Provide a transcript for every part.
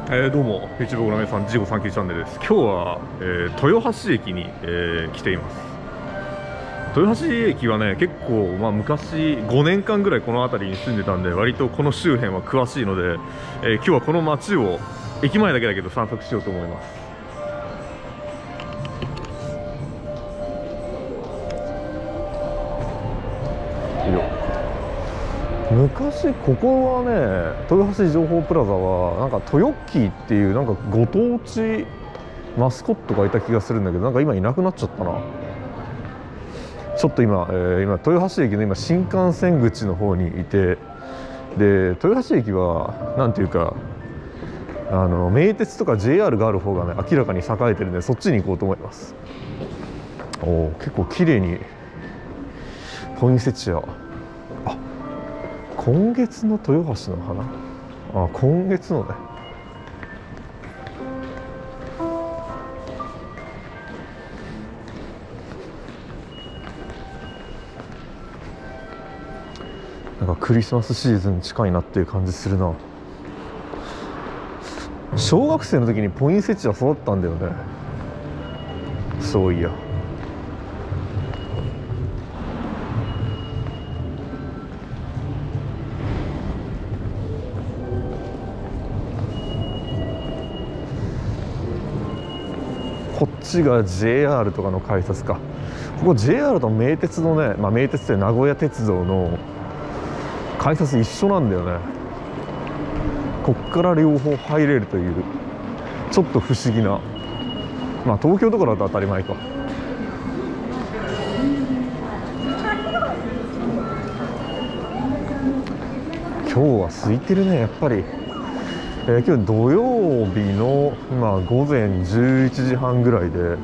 どうも YouTube ご覧の皆さん、ジゴサンキューチャンネルです。今日は、豊橋駅に、来ています。豊橋駅はね、結構、昔5年間ぐらいこの辺りに住んでたんで、割とこの周辺は詳しいので、今日はこの街を駅前だけだけど散策しようと思います。昔ここはね、豊橋情報プラザはなんかトヨッキーっていうなんかご当地マスコットがいた気がするんだけど、なんか今いなくなっちゃったな。ちょっと今、豊橋駅の新幹線口の方にいて、で豊橋駅はなんていうか名鉄とか JR がある方がね明らかに栄えてるんで、そっちに行こうと思います。結構綺麗にポインセチア、今月の豊橋の花、今月のね。なんかクリスマスシーズン近いなっていう感じするな。小学生の時にポインセチア育ったんだよね、そういや。こっちが JR とかの改札か。ここ JR と名鉄のね、名鉄って名古屋鉄道の改札一緒なんだよね。こっから両方入れるというちょっと不思議な、東京とかだと当たり前か。今日は空いてるね、やっぱり。今日土曜日の今午前11時半ぐらいで、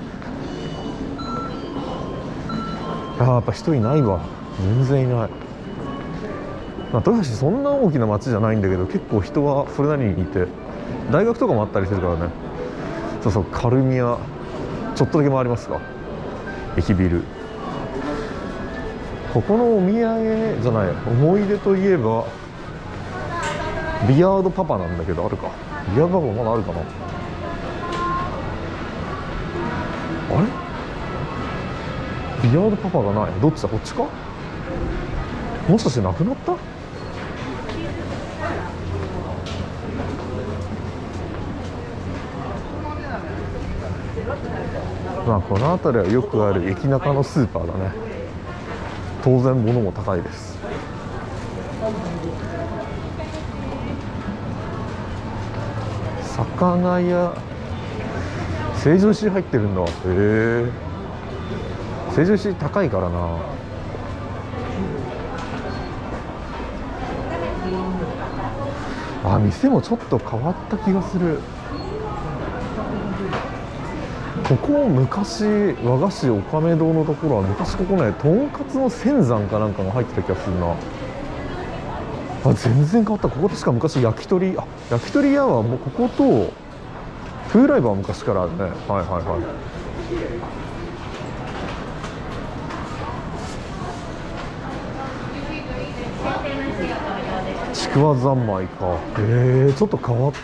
やっぱ人いないわ、全然いない。豊橋そんな大きな町じゃないんだけど、結構人はそれなりにいて、大学とかもあったりするからね。そうそう、カルミヤちょっとだけ回りますか。駅ビル。ここのお土産じゃない、思い出といえばビアードパパなんだけど、あるか。ビアードパパまだあるかな。あれ、ビアードパパがない。どっちだ、こっちか。もしかしてなくなった。この辺りはよくある駅中のスーパーだね。当然物も高いです。魚屋、成城石井入ってるんだ。成城石井高いからな。店もちょっと変わった気がする。ここ昔和菓子おかめ堂のところは昔ここね、とんかつの仙山かなんかが入ってた気がするな。全然変わった。ここ確か昔焼き鳥、焼き鳥屋はもうこことフーライブは昔からあるね。ちくわ三昧か。ちょっと変わった。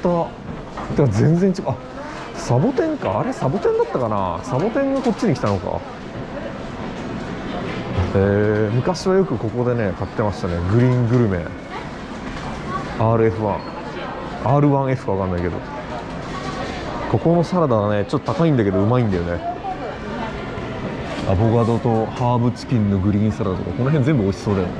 てか全然違う。サボテンか。あれサボテンだったかな。サボテンがこっちに来たのか。昔はよくここでね買ってましたね。グリーングルメ RF1R1F か分かんないけど、ここのサラダはねちょっと高いんだけどうまいんだよね。アボカドとハーブチキンのグリーンサラダとか、この辺全部美味しそうだよね。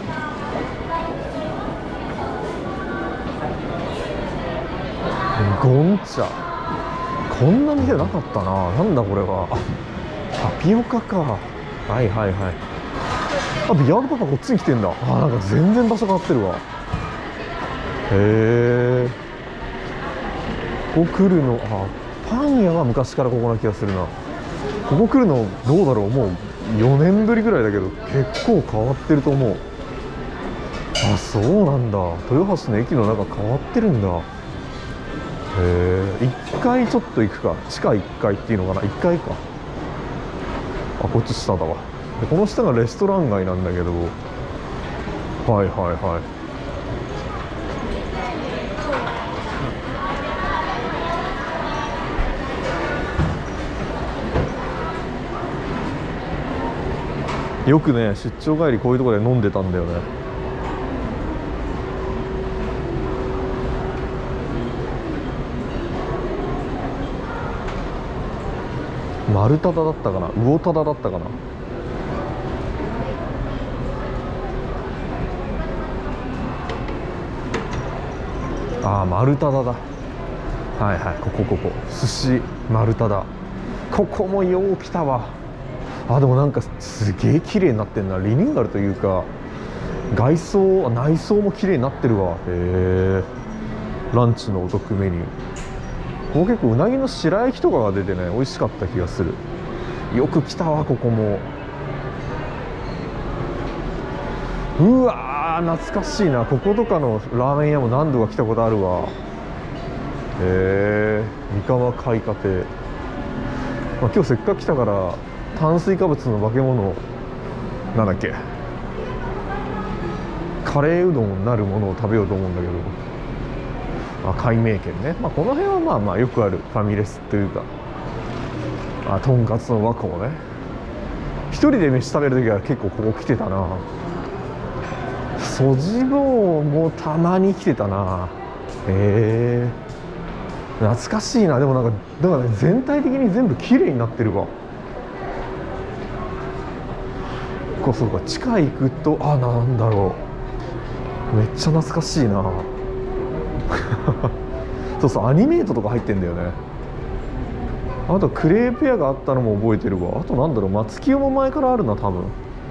ゴン茶、こんな店なかったな。なんだこれは。タピオカか。ビアードパパこっちに来てんだ。なんか全然場所変わってるわ。ここ来るの、パン屋は昔からここな気がするな。ここ来るのどうだろう、もう4年ぶりぐらいだけど結構変わってると思う。そうなんだ。豊橋の駅の中変わってるんだ。1階ちょっと行くか。地下1階っていうのかな。1階か。こっち下だわ。でこの下がレストラン街なんだけど、 よくね出張帰りこういうところで飲んでたんだよね。丸太田だったかな、魚田だったかな。ああ丸太田だ。はいはい、ここ寿司丸太だ。ここもよう来たわ。あでもなんかすげえ綺麗になってんな。リニューアルというか外装内装も綺麗になってるわ。へえ。ランチのお得メニュー、ここ結構うなぎの白焼きとかが出てね美味しかった気がする。よく来たわここも。うわー懐かしいな。こことかのラーメン屋も何度か来たことあるわ。へえ。三河開花亭、まあ、今日せっかく来たから炭水化物の化け物なんだっけ、カレーうどんなるものを食べようと思うんだけど、改名店ね、まあ、この辺はまあまあよくあるファミレスというか、とんかつの和光ね。一人で飯食べる時は結構ここ来てたな。そじぼうもたまに来てたな。へえ懐かしいな。でもなんかだからね全体的に全部綺麗になってるわ。そうか地下行くとなんだろう、めっちゃ懐かしいな。そうそうアニメートとか入ってんだよね。あとクレープ屋があったのも覚えてるわ。あとなんだろう松清も前からあるな多分。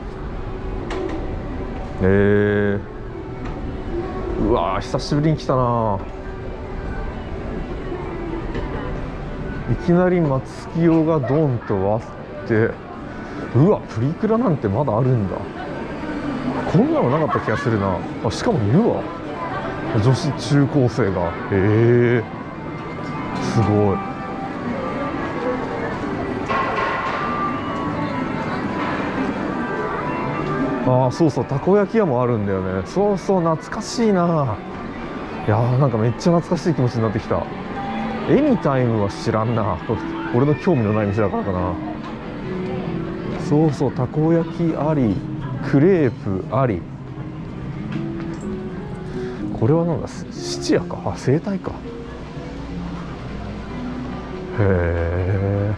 うわー久しぶりに来たな。いきなり松清がドンとあって、うわプリクラなんてまだあるんだ。こんなのなかった気がするな。しかもいるわ女子中高生が。すごい。そうそうたこ焼き屋もあるんだよね。そうそう懐かしいな。いやーなんかめっちゃ懐かしい気持ちになってきた。エニタイムは知らんな。俺の興味のない店だからかな。そうそうたこ焼きありクレープあり。これはなんだ質屋か。整体か。へ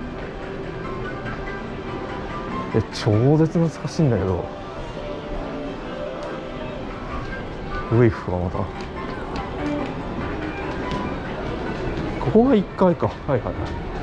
え。超絶懐かしいんだけど。ウェイフはまたここが1階か。はいはいはい。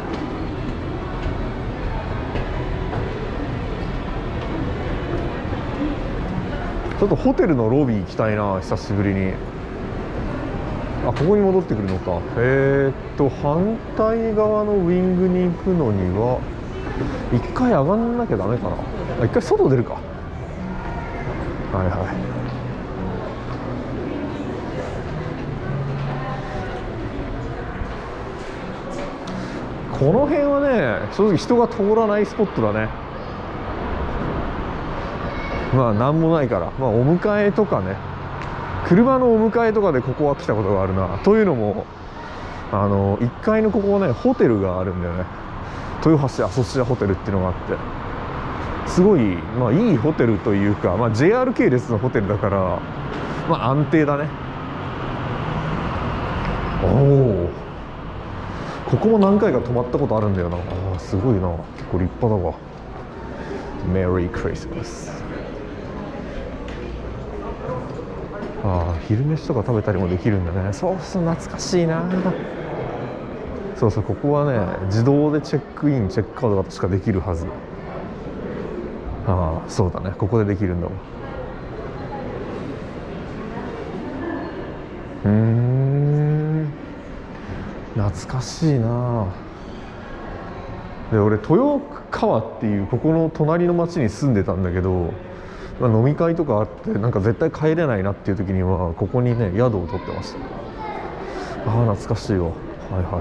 ちょっとホテルのロビー行きたいな久しぶりに。ここに戻ってくるのか。反対側のウィングに行くのには1回上がんなきゃダメかな。1回外出るか。はいはい。この辺はね正直人が通らないスポットだね。まあなんもないから、お迎えとかね、車のお迎えとかでここは来たことがあるな。というのも1階のここはねホテルがあるんだよね。豊橋アソシアホテルっていうのがあって、すごい、いいホテルというか、JR 系列のホテルだから、安定だね。ここも何回か泊まったことあるんだよな。すごいな。結構立派だわ。メリークリスマス。昼飯とか食べたりもできるんだね。そうそう懐かしいな。そうそうここはね自動でチェックインチェックアウトが確かできるはず。そうだねここでできるんだわ。懐かしいな。で俺豊川っていうここの隣の町に住んでたんだけど、飲み会とかあってなんか絶対帰れないなっていう時にはここにね宿を取ってました。懐かしいわ。はいはい。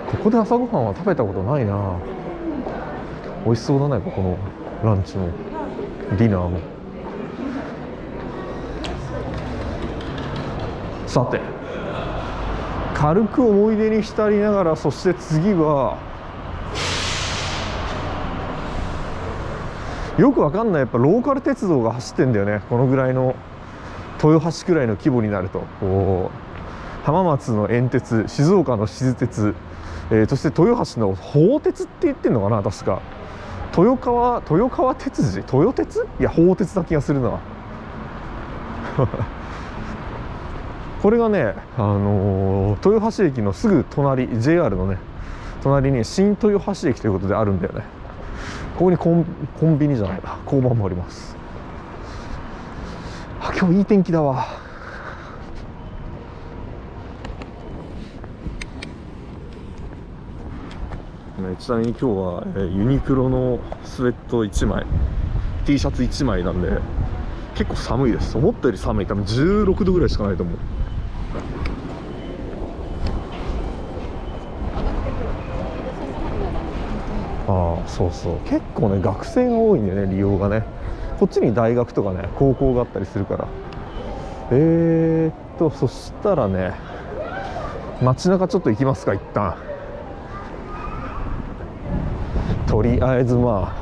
ここで朝ごはんは食べたことないな。美味しそうだねここのランチもディナーも。さて軽く思い出に浸りながら、そして次はよくわかんない、やっぱローカル鉄道が走ってんだよね、このぐらいの豊橋くらいの規模になると。こう浜松の遠鉄、静岡の静鉄、そして豊橋の豊鉄って言ってんのかな、確か豊川鉄次、豊鉄、いや豊鉄な気がするなこれがね、豊橋駅のすぐ隣、 JR のね隣に新豊橋駅ということであるんだよね。ここにコンビニじゃないな、交番もあります。あ、今日いい天気だわ。ちなみに今日はユニクロのスウェット1枚 T シャツ1枚なんで結構寒いです。思ったより寒い。多分16度ぐらいしかないと思う。ああ、そうそう、結構ね学生が多いんだよね、利用がね。こっちに大学とかね高校があったりするから。そしたらね、街中ちょっと行きますか、一旦。とりあえずま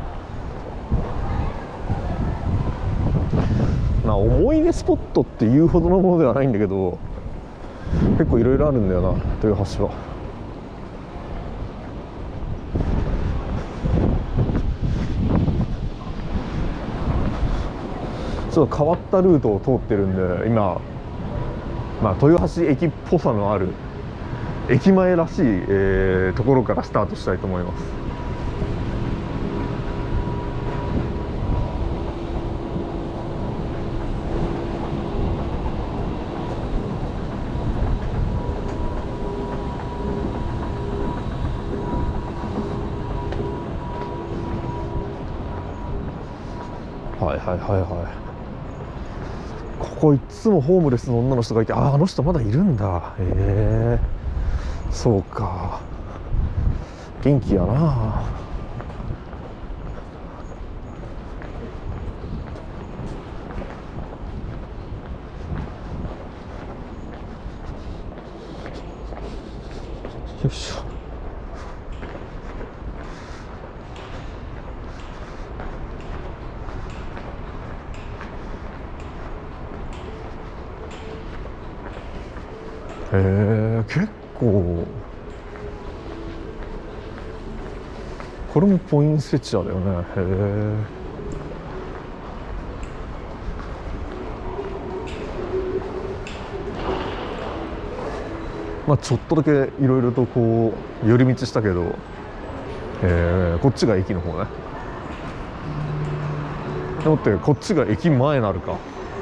あ思い出スポットっていうほどのものではないんだけど、結構いろいろあるんだよな、豊橋は。ちょっと変わったルートを通ってるんで、今、豊橋駅っぽさのある駅前らしい、ところからスタートしたいと思います。はいはいはいはい。ここいつもホームレスの女の人がいて、あの人まだいるんだ。そうか、元気やな。よいしょ。結構これもポインセチアだよね。ちょっとだけいろいろとこう寄り道したけど、こっちが駅の方ね。でもってこっちが駅前なるか。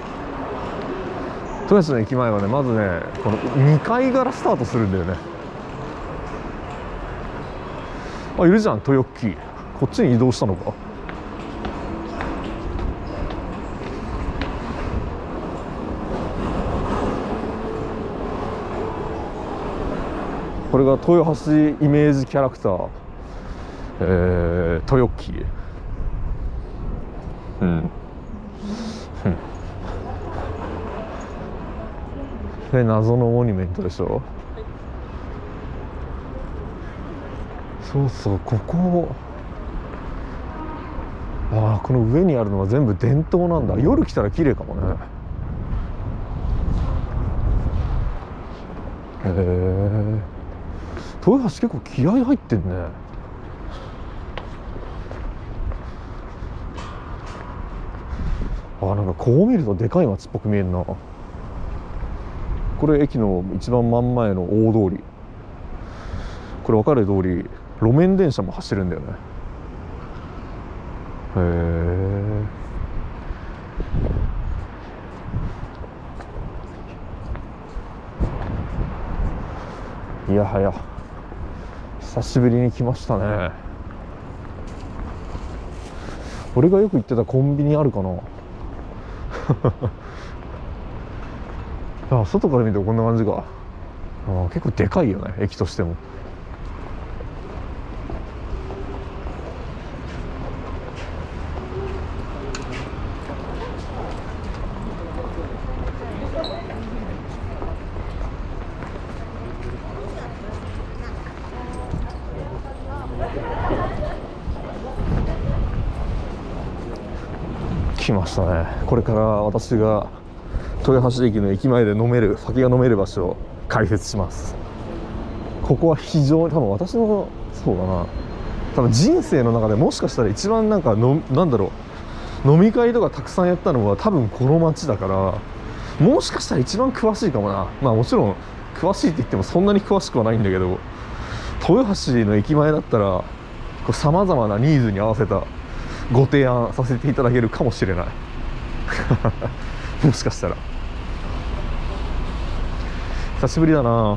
豊橋の駅前はね、まずねこの2階からスタートするんだよね。あ、いるじゃん、トヨッキー。こっちに移動したのか。これが豊橋イメージキャラクター、トヨッキー。謎のモニュメントでしょ。そうそう、ここ、この上にあるのは全部電灯なんだ。夜来たら綺麗かもね。豊橋結構気合入ってんね。なんかこう見るとでかい町っぽく見えるな。これ駅の一番真ん前の大通り。これ分かる通り路面電車も走るんだよね。いやはや久しぶりに来ましたね。俺がよく行ってたコンビニあるかな外から見るとこんな感じか。結構でかいよね、駅としても。 来ましたね。これから私が豊橋駅の駅前で酒が飲める場所を解説します。ここは非常に多分私のそうだな、多分人生の中でもしかしたら一番なんだろう、飲み会とかたくさんやったのは多分この街だから、もしかしたら一番詳しいかもな。まあもちろん詳しいって言ってもそんなに詳しくはないんだけど、豊橋の駅前だったらさまざまなニーズに合わせたご提案させていただけるかもしれないもしかしたら。久しぶりだな。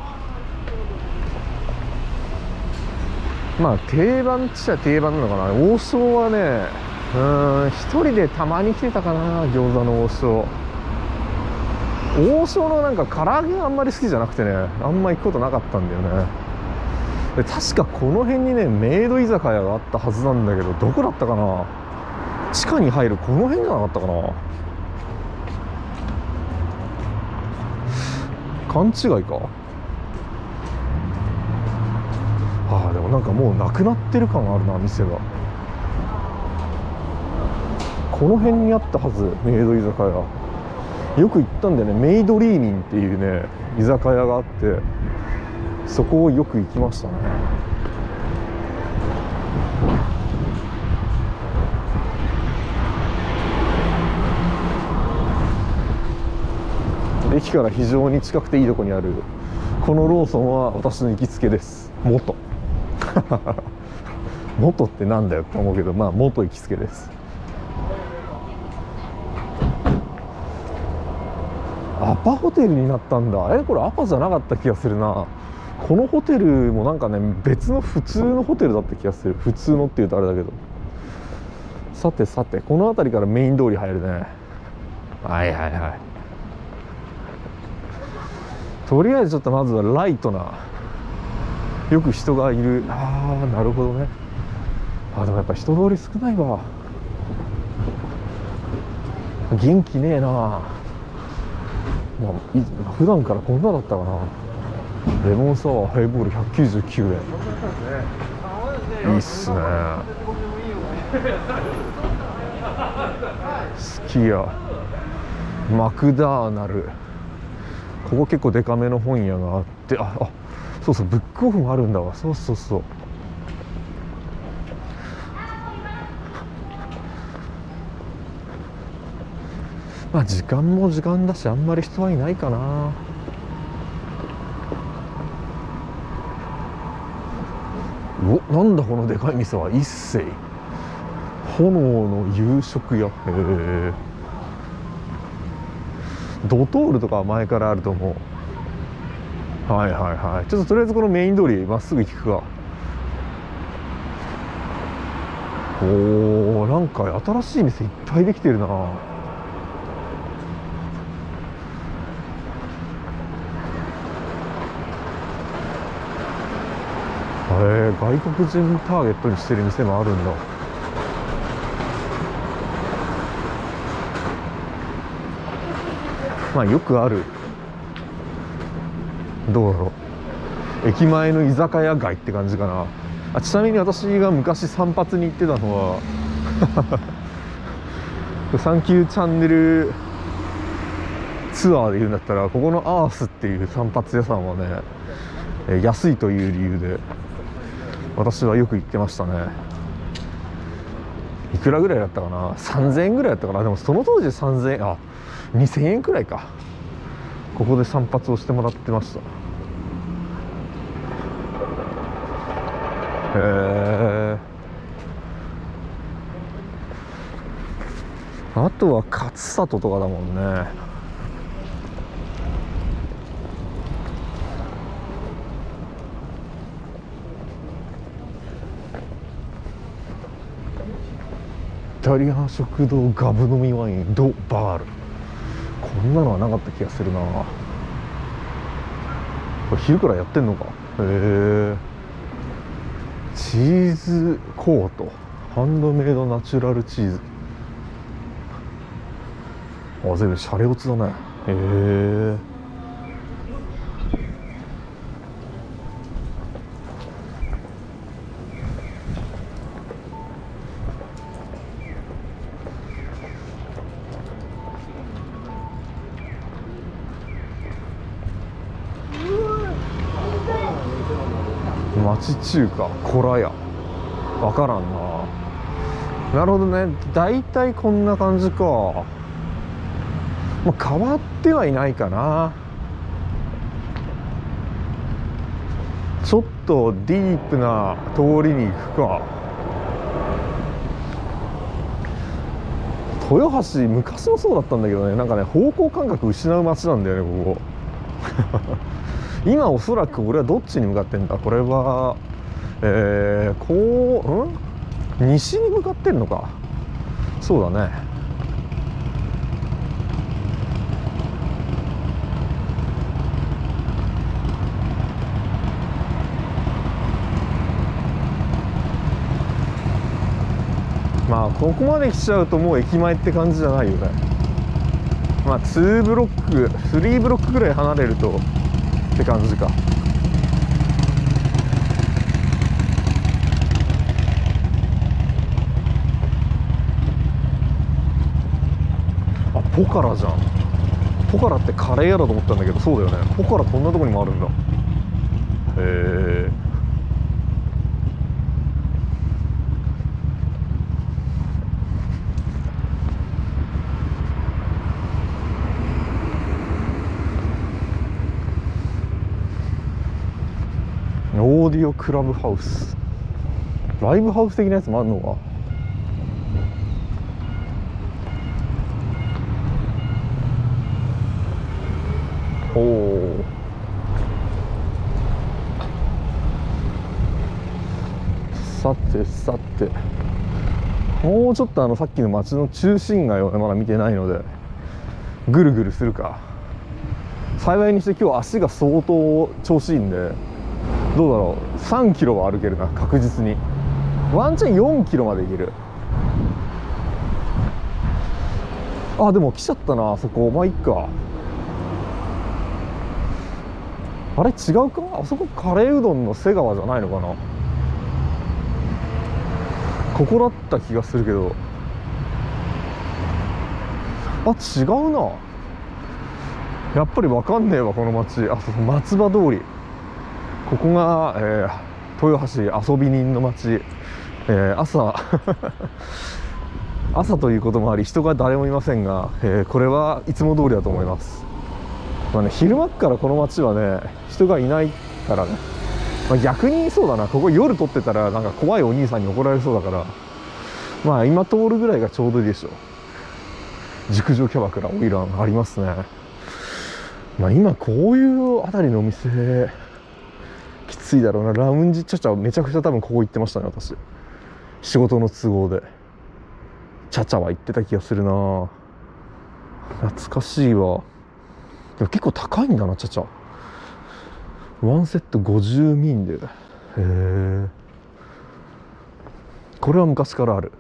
まあ定番っちゃ定番なのかな。王将はね、一人でたまに来てたかな。餃子の王将。王将のなんか唐揚げがあんまり好きじゃなくてね、あんま行くことなかったんだよね。で確かこの辺にねメイド居酒屋があったはずなんだけど、どこだったかな。地下に入るこの辺じゃなかったかな。勘違いか。ああでもなんかもうなくなってる感あるな、店が。この辺にあったはず、メイド居酒屋。よく行ったんだよね。メイドリーミンっていうね居酒屋があって、そこをよく行きましたね。駅から非常に近くていいとこにあるこのローソンは私の行きつけです。元元ってなんだよって思うけど、まあ元行きつけです。アパホテルになったんだ。これアパじゃなかった気がするな。このホテルもなんかね別の普通のホテルだった気がする。普通のっていうとあれだけど。さてさて、この辺りからメイン通り入るね。はいはいはい。とりあえずちょっとまずはライトな、よく人がいる。ああなるほどね。あでもやっぱ人通り少ないわ。元気ねえな。まあ、普段からこんなだったかな。レモンサワーハイボール199円。いいっすね。すき家、マクダーナル。ここ結構デカめの本屋があって、そうそう、ブックオフもあるんだわ。そうそうそう。まあ時間も時間だし、あんまり人はいないかな。なんだこのでかい店は。一世炎の夕食屋。へえ。ドトールとかは前からあると思う。はいはいはい。ちょっととりあえずこのメイン通りまっすぐ行くか。おー、なんか新しい店いっぱいできてるな。外国人ターゲットにしてる店もあるんだ。まあよくある、どうだろう、駅前の居酒屋街って感じかな。ちなみに私が昔散髪に行ってたのはサンキューチャンネルツアーで言うんだったら、ここのアースっていう散髪屋さんはね、安いという理由で私はよく行ってましたね。いくらぐらいだったかな。3000円ぐらいだったかな。でもその当時3000円、2000円くらいか。ここで散髪をしてもらってました。へえ。あとは勝里とかだもんね。イタリアン食堂ガブ飲みワインドバール。こんなのはなかった気がするな。これ昼からやってんのか。へえ。チーズコート、ハンドメイドナチュラルチーズ。全部シャレオツだね。へえ。 町中華こらやわからんな。なるほどね、だいたいこんな感じか。まあ、変わってはいないかな。ちょっとディープな通りに行くか。豊橋昔もそうだったんだけどね、なんかね方向感覚失う街なんだよねここ今おそらく俺はどっちに向かってんだ。これは西に向かってんのか。そうだね。まあここまで来ちゃうともう駅前って感じじゃないよね。まあ2ブロック3ブロックぐらい離れるとって感じか。あ、ポカラじゃん。ポカラってカレー屋だと思ったんだけど、そうだよね。ポカラこんなとこにもあるんだ。へえ。オーディオクラブハウス、ライブハウス的なやつもあるのか。おお、さてさて、もうちょっとさっきの街の中心街をねまだ見てないのでぐるぐるするか。幸いにして今日足が相当調子いいんで、どうだろう、3キロは歩けるな確実に。ワンチャン4キロまでいける。あ、でも来ちゃったなあそこ。まあいっか。あれ違うか、あそこカレーうどんの瀬川じゃないのかな。ここだった気がするけど、あ、違うな。やっぱり分かんねえわこの街。あ、そう松葉通り、ここが、豊橋遊び人の街。朝朝ということもあり人が誰もいませんが、これはいつも通りだと思います。まあね、昼間からこの街はね人がいないからね、まあ、逆にそうだな、ここ夜撮ってたらなんか怖いお兄さんに怒られそうだから、まあ今通るぐらいがちょうどいいでしょう。熟女キャバクラオイランありますね。まあ今こういうあたりのお店きついだろうな。ラウンジチャチャめちゃくちゃ多分ここ行ってましたね私、仕事の都合で。チャチャは行ってた気がするな。懐かしいわ。でも結構高いんだなチャチャ。ワンセット50ミンで。へえ、これは昔からある。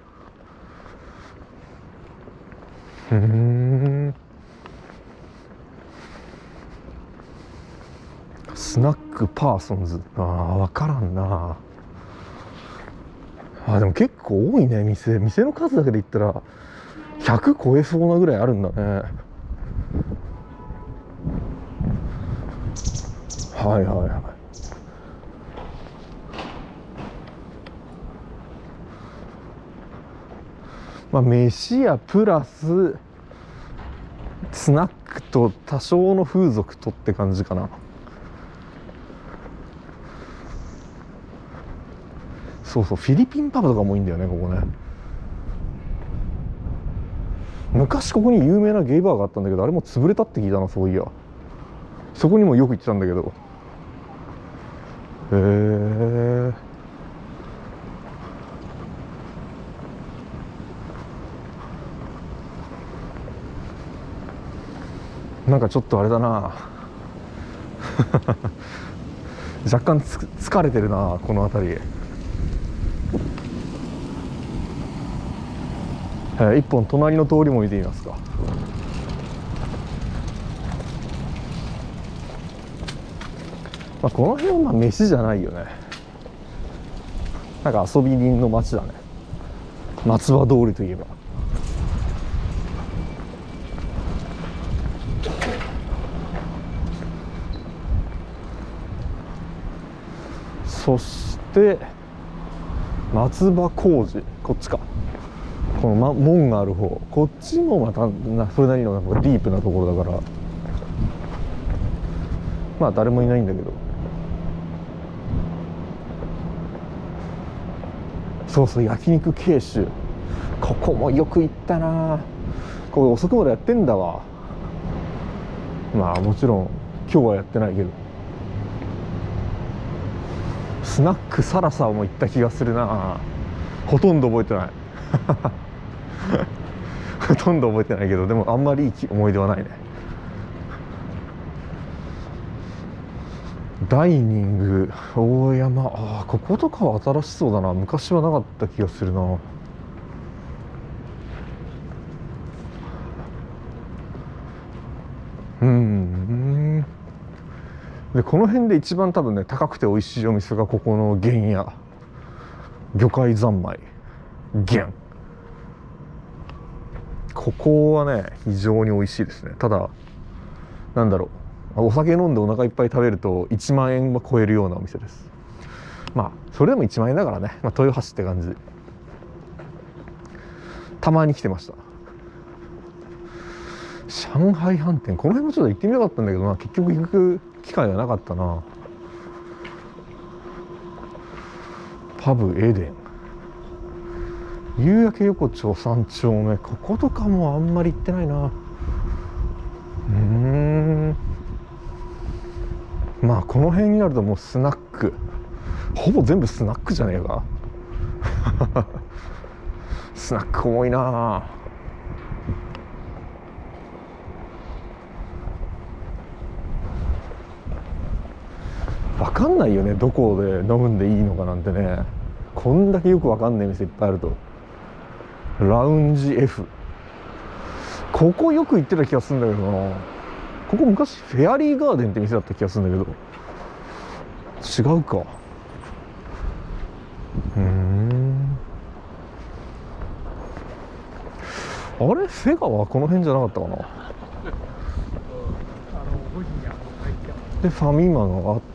スナックパーソンズ、分からんな。でも結構多いね。店の数だけで言ったら100超えそうなぐらいあるんだね。はいはいはい。まあ飯屋プラススナックと多少の風俗とって感じかな。そうそう、フィリピンパブとかもいいんだよねここね。昔ここに有名なゲイバーがあったんだけど、あれも潰れたって聞いたな。そういやそこにもよく行ってたんだけど。へえ。なんかちょっとあれだな若干疲れてるなこの辺り。一本隣の通りも見てみますか。まあ、この辺はまあ飯じゃないよね。なんか遊び人の街だね。松葉通りといえば。 そして松葉工事、こっちか、この、門がある方、こっちもまたそれなりのなんかディープなところだから、まあ誰もいないんだけど、そうそう、焼肉慶州、ここもよく行ったな。ここ遅くまでやってんだわ。まあもちろん今日はやってないけど、スナックサラサも行った気がするな。ほとんど覚えてないほとんど覚えてないけど、でもあんまりいい思い出はないね。ダイニング大山、あ、こことかは新しそうだな。昔はなかった気がするな。でこの辺で一番多分ね高くて美味しいお店がここの玄屋、魚介三昧玄、ここはね非常に美味しいですね。ただなんだろう、お酒飲んでお腹いっぱい食べると1万円は超えるようなお店です。まあそれでも1万円だからね、まあ、豊橋って感じでたまに来てました。上海飯店、この辺もちょっと行ってみたかったんだけどな、結局行く機会がなかったな。パブエデン、夕焼け横丁3丁目、こことかもあんまり行ってないな。まあこの辺になるともうスナック、ほぼ全部スナックじゃねえかスナック多いな。分かんないよね、どこで飲むんでいいのかなんてね。こんだけよく分かんない店いっぱいあると。ラウンジ F、 ここよく行ってた気がするんだけどな。ここ昔フェアリーガーデンって店だった気がするんだけど、違うか。あれフェガはこの辺じゃなかったかな。でファミマがあって、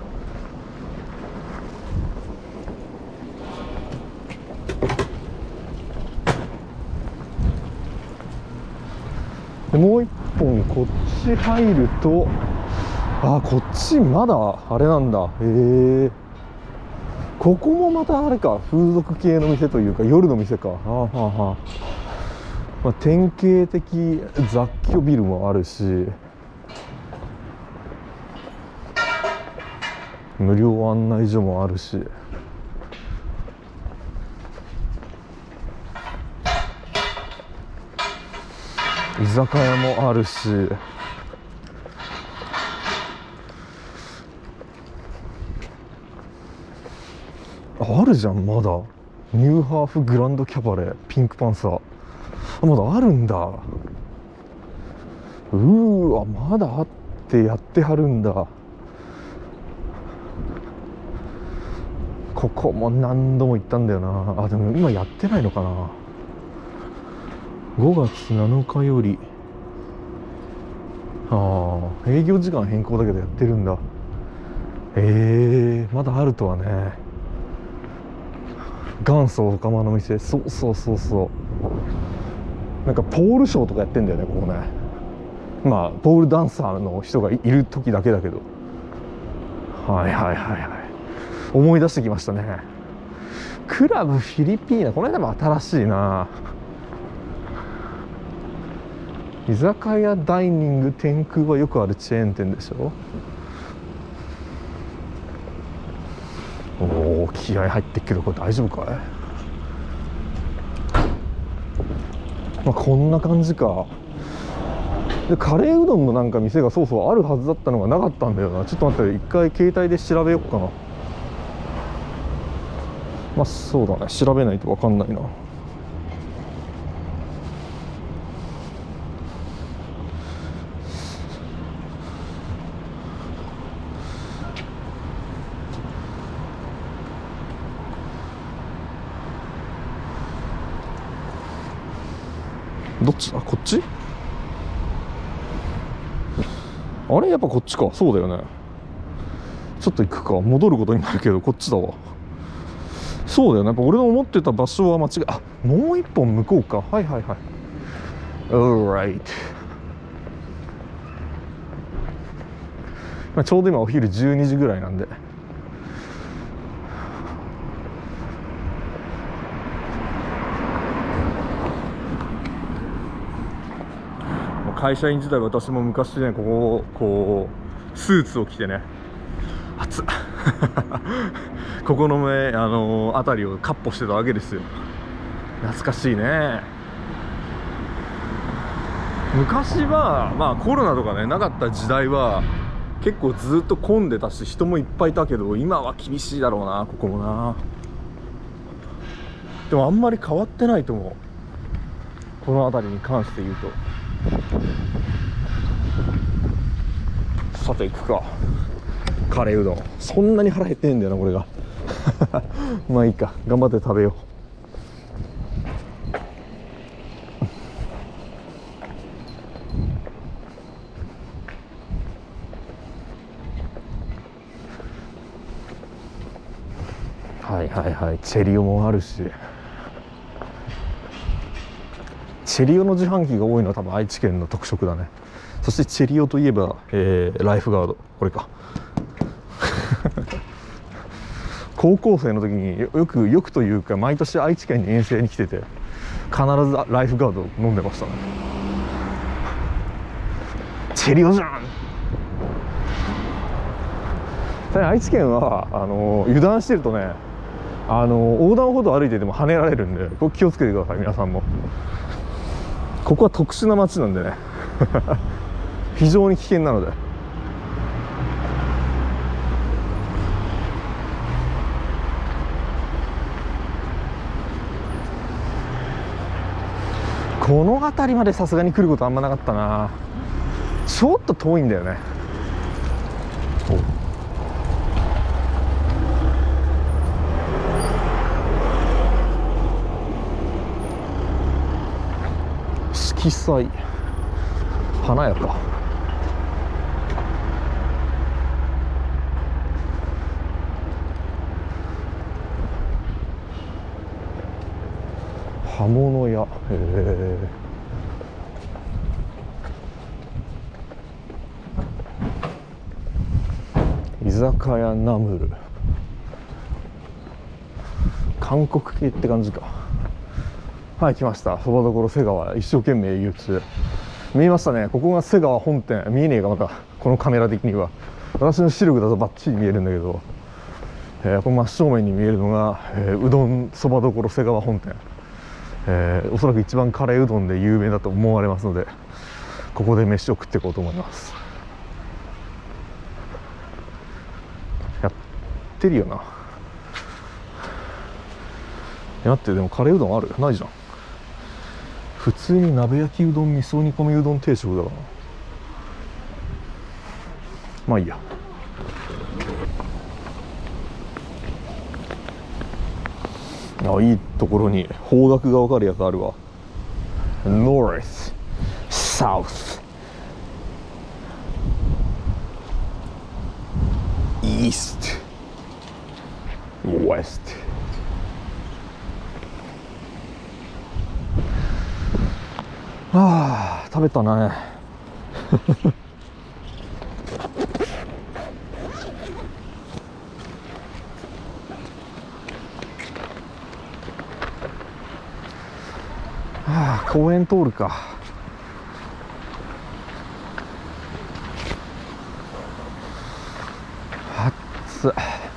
でもう一本こっち入ると、あ、こっちまだあれなんだ。ここもまたあれか、風俗系の店というか夜の店か。まあ、典型的雑居ビルもあるし、無料案内所もあるし、居酒屋もあるし、あるじゃん、まだニューハーフグランドキャバレー、ピンクパンサー、まだあるんだ。わ、まだあってやってはるんだ。ここも何度も行ったんだよな。あ、でも今やってないのかな。5月7日より、営業時間変更だけどやってるんだ。まだあるとはね。元祖オカマの店、そうなんかポールショーとかやってんだよね、ここね。まあポールダンサーの人がいる時だけだけど、思い出してきましたね。クラブフィリピーナ、この間も新しいな。居酒屋ダイニング天空はよくあるチェーン店でしょ。おお、気合入ってっけど、これ大丈夫かい。まあこんな感じか。でカレーうどんのなんか店がそうそうあるはずだったのがなかったんだよな。ちょっと待って、一回携帯で調べようかな。まあそうだね、調べないと分かんないな。どっちだ、こっち。あれやっぱこっちか。そうだよね。 ちょっと行くか。戻ることになるけどこっちだわ。そうだよね、やっぱ俺の思ってた場所は間違い。あ、もう一本向こうか。はいはいはい。 Alright、まあ、ちょうど今お昼12時ぐらいなんで、会社員時代私も昔ね、こうスーツを着てね、暑っここの辺りをカッ歩してたわけですよ。懐かしいね。昔はまあコロナとかねなかった時代は結構ずっと混んでたし人もいっぱいいたけど、今は厳しいだろうな、ここもな。でもあんまり変わってないと思う、この辺りに関して言うと。さて行くか。カレーうどん、そんなに腹減ってんだよなこれがまあいいか、頑張って食べよう。はいはいはい、チェリオもあるし、チェリオの自販機が多いのは多分愛知県の特色だね。そしてチェリオといえば、ライフガード、これか高校生の時によくというか毎年愛知県に遠征に来てて必ずライフガード飲んでましたね。チェリオじゃん。愛知県は油断してるとね、横断歩道歩いてても跳ねられるんで、これ気をつけてください皆さんも。ここは特殊な街なんでね非常に危険なので。この辺りまでさすがに来ることあんまなかったな。ちょっと遠いんだよね。色彩華やか。刃物屋、居酒屋ナムル、韓国系って感じか。はい、来ました。そば処瀬川、一生懸命営業中。見えましたね、ここが瀬川本店。見えねえかまた、このカメラ的には。私の視力だとバッチリ見えるんだけど、この真正面に見えるのが、うどんそば処瀬川本店。おそらく一番カレーうどんで有名だと思われますので、ここで飯を食っていこうと思います。やってるよな。待って、でもカレーうどんある？ないじゃん。普通に鍋焼きうどん味噌煮込みうどん定食だからな。まあいいや。あ、いいところに方角が分かるやつあるわ。 North South East West。 あ、食べたね公園通るか。暑っ。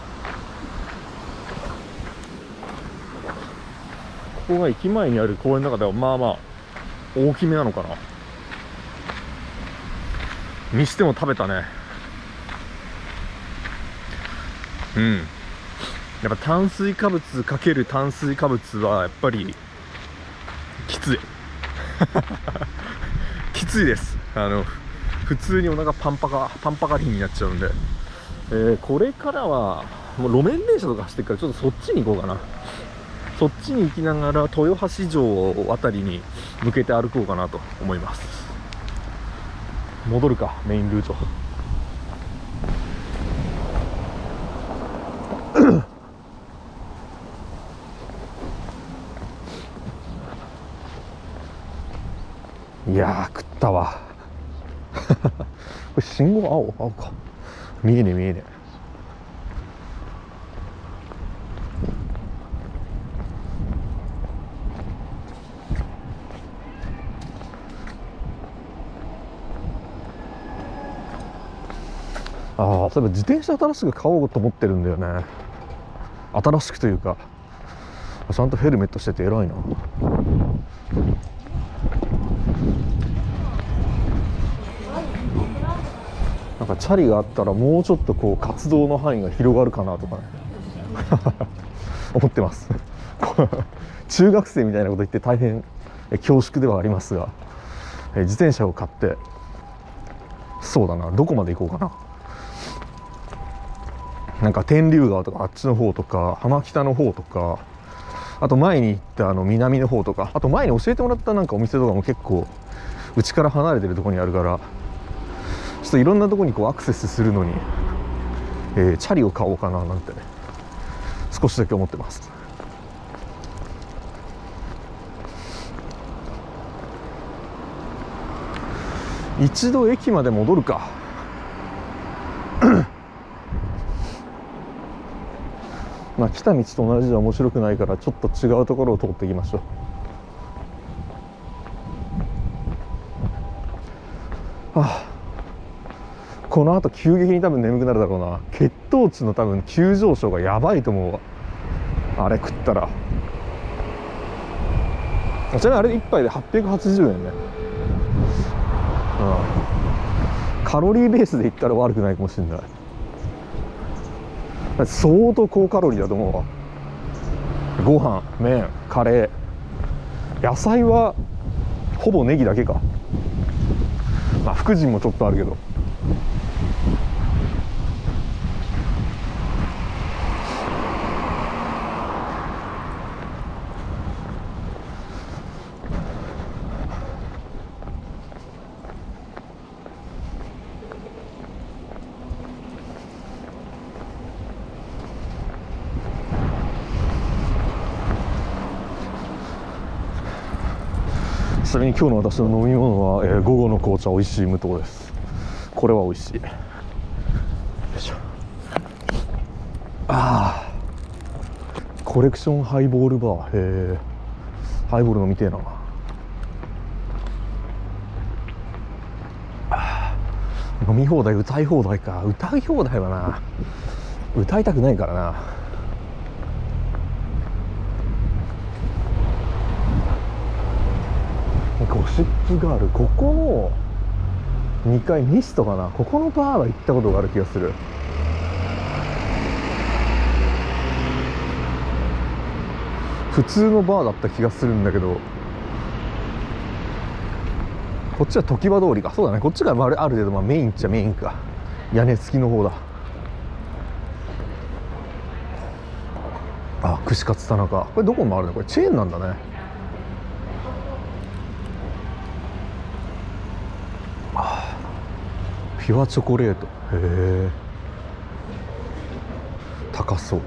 ここが駅前にある公園の中ではまあまあ大きめなのかな。にしても食べたね。うん、やっぱ炭水化物かける炭水化物はやっぱりきついきついです。普通にお腹パンパカリになっちゃうんで、これからはもう路面電車とか走ってるからちょっとそっちに行こうかな。そっちに行きながら豊橋城あたりに向けて歩こうかなと思います。戻るか、メインルート。 いやー食ったわこれ信号青か、見えねえ見えねえ。そういえば自転車新しく買おうと思ってるんだよね。新しくというかちゃんとヘルメットしてて偉いな。なんかチャリがあったらもうちょっとこう活動の範囲が広がるかなとかね思ってます中学生みたいなこと言って大変恐縮ではありますが、自転車を買って、そうだな、どこまで行こうかな。なんか天竜川とかあっちの方とか浜北の方とか、あと前に行った南の方とか、あと前に教えてもらったなんかお店とかも結構うちから離れてるところにあるから、ちょっといろんなところにこうアクセスするのに、チャリを買おうかななんてね、少しだけ思ってます。一度駅まで戻るかまあ来た道と同じじゃ面白くないからちょっと違うところを通っていきましょう。このあと急激に多分眠くなるだろうな。血糖値の多分急上昇がやばいと思うわ、あれ食ったら。ちなみにあれ1杯で880円ね。カロリーベースで言ったら悪くないかもしれない。相当高カロリーだと思うわ。ご飯、麺、カレー、野菜はほぼネギだけか。まあ福神もちょっとあるけど。ちなみに今日の私の飲み物は、午後の紅茶おいしい無糖です。これは美味しい。よいしょ。コレクションハイボールバー。へえ、ハイボール飲みてえな。飲み放題歌い放題か。歌い放題はな、歌いたくないからな。ゴシップガール、ここの2階ミストかな、ここのバーは行ったことがある気がする。普通のバーだった気がするんだけど、こっちは常盤通りか。そうだね、こっちがある程度メインっちゃメインか。屋根付きの方だ。串カツ田中、これどこにもあるね。これチェーンなんだね。ピュアチョコレート、へえ、高そう。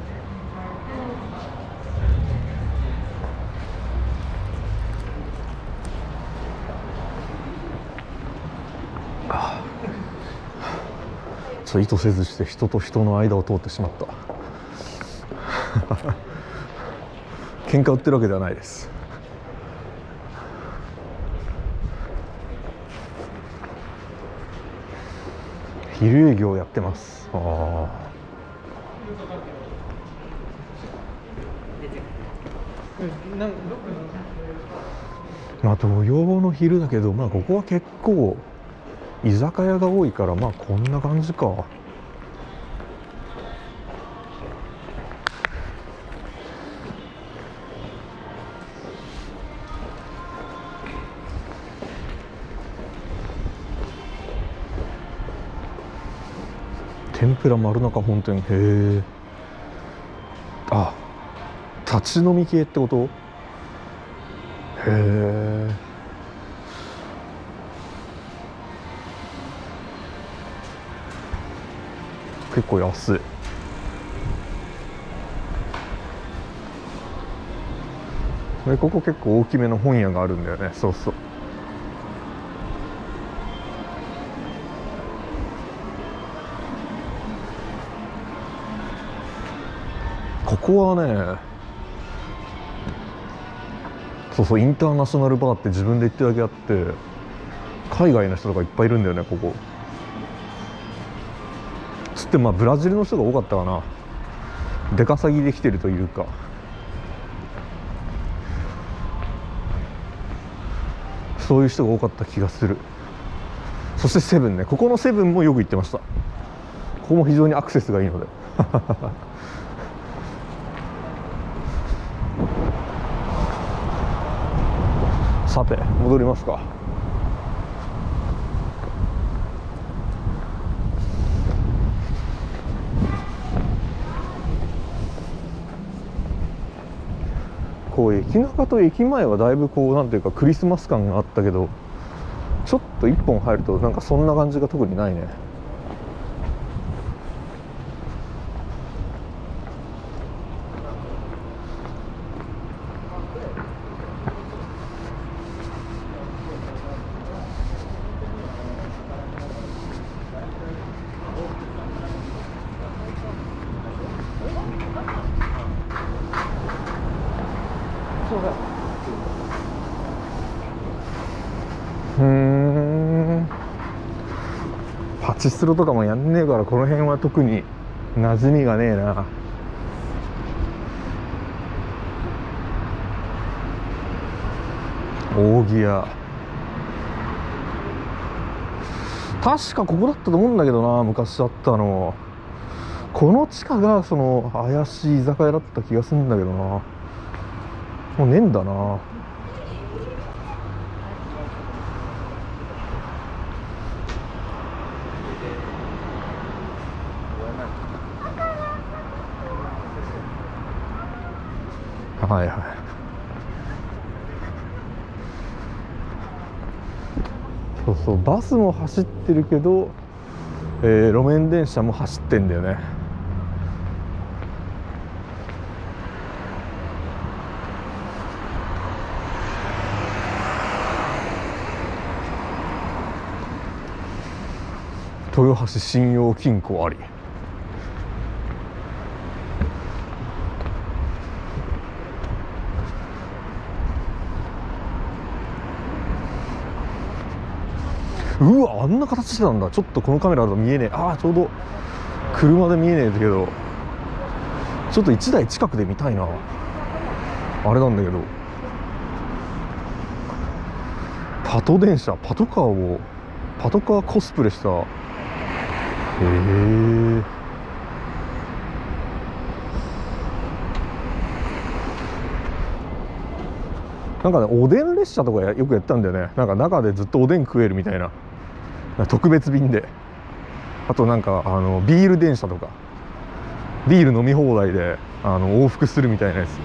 ちょっと意図せずして人と人の間を通ってしまった喧嘩売ってるわけではないです。昼営業やってます。まあ土曜の昼だけど、まあここは結構居酒屋が多いから、まあこんな感じか。天ぷら丸中本店、へえ。立ち飲み系ってこと？へえ。結構安い。ここ結構大きめの本屋があるんだよね。そうそう。 こはね、そうそう、インターナショナルバーって自分で言ってるだけあって、海外の人とかいっぱいいるんだよね、ここ。つってまあブラジルの人が多かったかな。出稼ぎできてるというか。そういう人が多かった気がする。そしてセブンね、ここのセブンもよく行ってました。ここも非常にアクセスがいいのでさて戻りますか。こう駅中と駅前はだいぶこうなんていうかクリスマス感があったけど、ちょっと一本入るとなんかそんな感じが特にないね。パチスロとかもやんねえから、この辺は特に馴染みがねえな。扇屋、確かここだったと思うんだけどな、昔あったの。この地下がその怪しい居酒屋だった気がするんだけどな。もうねえんだな。はいはい。そうそう、バスも走ってるけど、路面電車も走ってんだよね。豊橋信用金庫あり。うわ、あんな形してたんだ。ちょっとこのカメラだと見えねえ。ああ、ちょうど車で見えねえけど、ちょっと1台近くで見たいな。あれなんだけど、パト電車、パトカーコスプレした。なんかね、おでん列車とかよくやったんだよね。なんか中でずっとおでん食えるみたいな、特別便で。あとなんかビール電車とか、ビール飲み放題で往復するみたいなやつ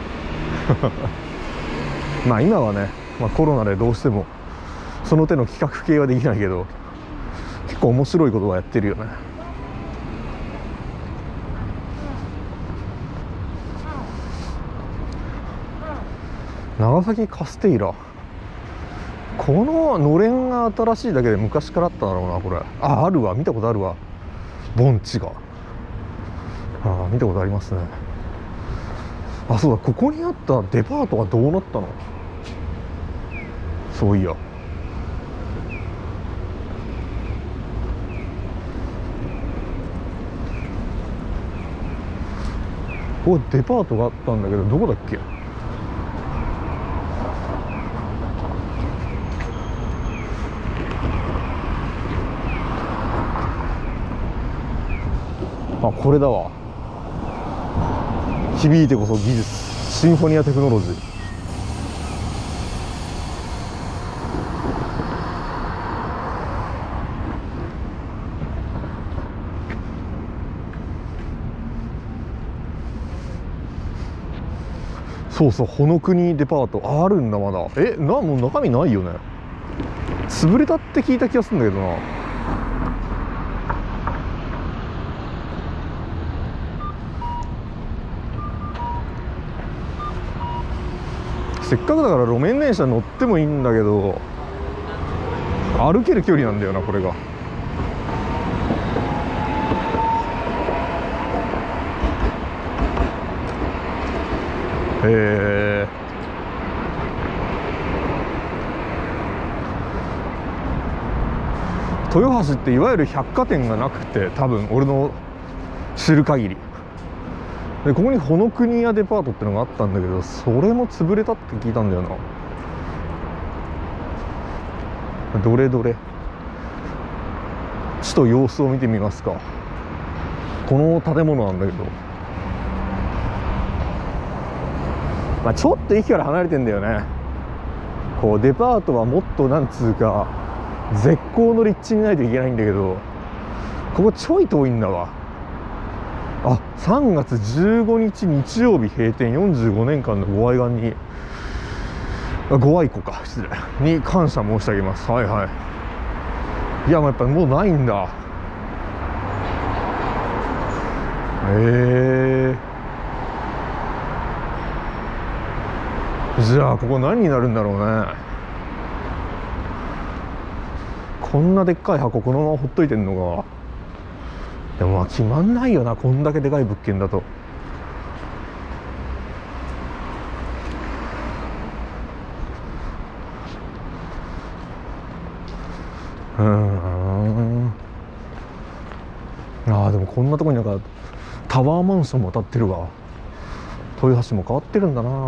まあ今はね、コロナでどうしてもその手の企画系はできないけど、結構面白いことはやってるよね。長崎カステイラ、こののれんが新しいだけで昔からあっただろうな。これあるわ、見たことあるわ。盆地が見たことありますね。あ、そうだ、ここにあったデパートはどうなったの。そういや、ここデパートがあったんだけど、どこだっけ。あ、これだわ。響いてこそ技術、シンフォニアテクノロジー。そうそう、ほの国デパートあるんだ。まだもう中身ないよね。潰れたって聞いた気がするんだけどな。せっかくだから路面電車乗ってもいいんだけど、歩ける距離なんだよな、これが。 へえ。豊橋っていわゆる百貨店がなくて、多分俺の知る限りで、ここにほの国屋デパートってのがあったんだけど、それも潰れたって聞いたんだよな。どれどれ、ちょっと様子を見てみますか。この建物なんだけど、まあ、ちょっと駅から離れてんだよね。こうデパートはもっとなんつうか絶好の立地にないといけないんだけど、ここちょい遠いんだわ。あ、3月15日日曜日閉店、45年間のご愛願に、ご愛顧か、失礼に感謝申し上げます。はいはい。いや、やっぱもうないんだ。じゃあここ何になるんだろうね。こんなでっかい箱このままほっといてんのか。でもまあ決まんないよな、こんだけでかい物件だと。ああ、でもこんなとこになんかタワーマンションも建ってるわ。豊橋も変わってるんだな。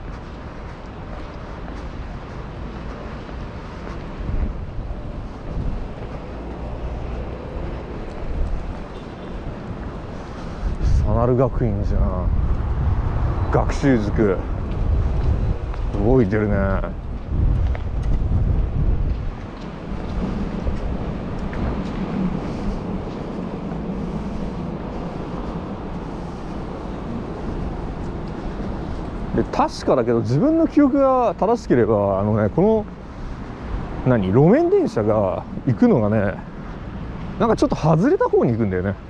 佐鳴学院じゃん。学習塾動いてるね。で確かだけど、自分の記憶が正しければこの路面電車が行くのがね、なんかちょっと外れた方に行くんだよね。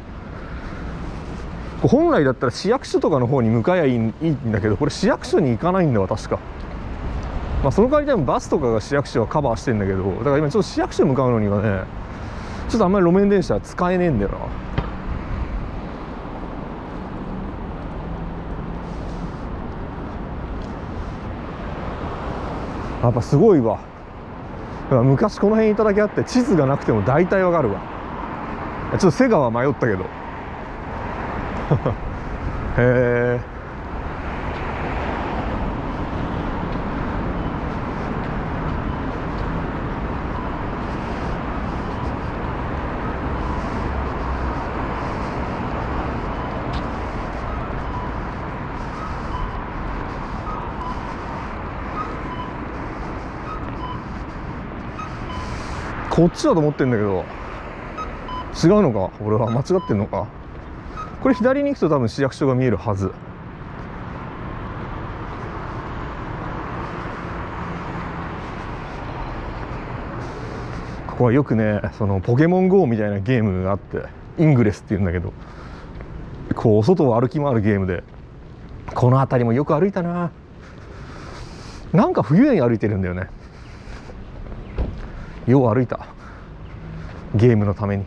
本来だったら市役所とかの方に向かえばいいんだけど、これ市役所に行かないんだわ確か。まあその代わり多分バスとかが市役所はカバーしてんだけど、だから今ちょっと市役所に向かうのにはね、ちょっとあんまり路面電車は使えねえんだよな。やっぱすごいわ。だから昔この辺いただけあって、地図がなくても大体わかるわ。ちょっと瀬川迷ったけどへえ。こっちだと思ってんだけど、違うのか、俺は間違ってんのか。これ左に行くと多分市役所が見えるはず。ここはよくね、そのポケモン GO みたいなゲームがあって、イングレスっていうんだけど、こう外を歩き回るゲームで、この辺りもよく歩いたな。なんか冬に歩いてるんだよね。よう歩いた、ゲームのために。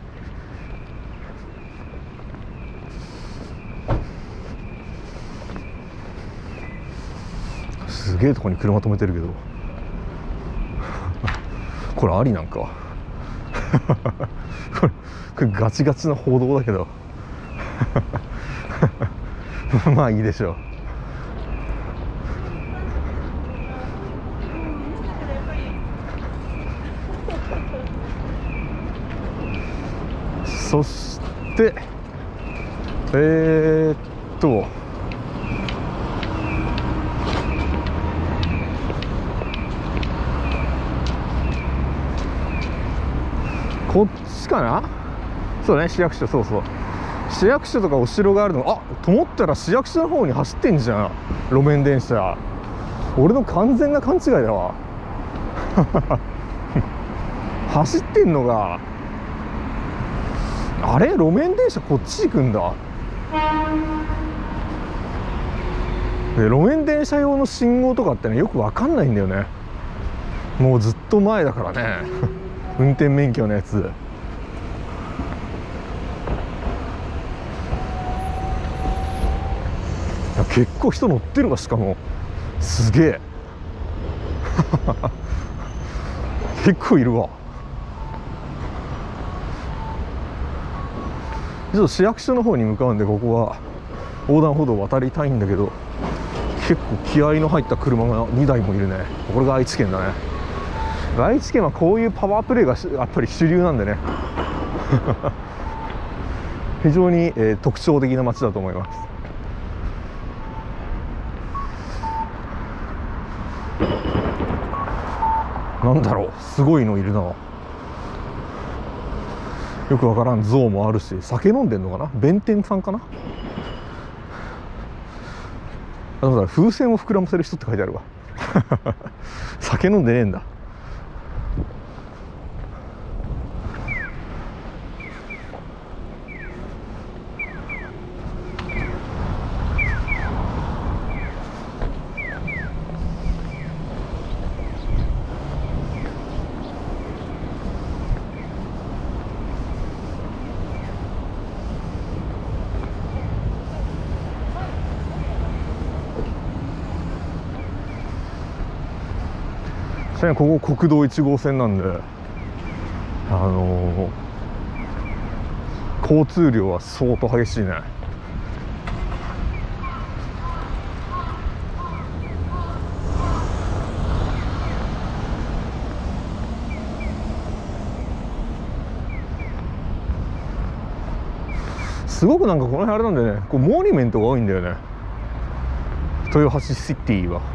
すげえとこに車止めてるけどこれありなんかこれガチガチな歩道だけどまあいいでしょう。そしてこっちかな。そうね、市役所。そうそう、市役所とかお城があるの。あ、と思ったら市役所の方に走ってんじゃん、路面電車。俺の完全な勘違いだわ走ってんのが、あれ、路面電車こっち行くんだ。で路面電車用の信号とかってね、よく分かんないんだよね。もうずっと前だからね運転免許のやつ。 や結構人乗ってるわ。しかもすげえ結構いるわ。ちょっと市役所の方に向かうんで、ここは横断歩道を渡りたいんだけど、結構気合いの入った車が2台もいるね。これが愛知県だね。愛知県はこういうパワープレイがやっぱり主流なんでね非常に、特徴的な街だと思います。なんだろう、すごいのいるな。よくわからん像もあるし、酒飲んでんのかな、弁天さんかな。あ、だから風船を膨らませる人って書いてあるわ酒飲んでねえんだ。ちなみにここ国道1号線なんで、交通量は相当激しいね。すごくなんかこの辺あれなんだよね、こうモニュメントが多いんだよね、豊橋シティは。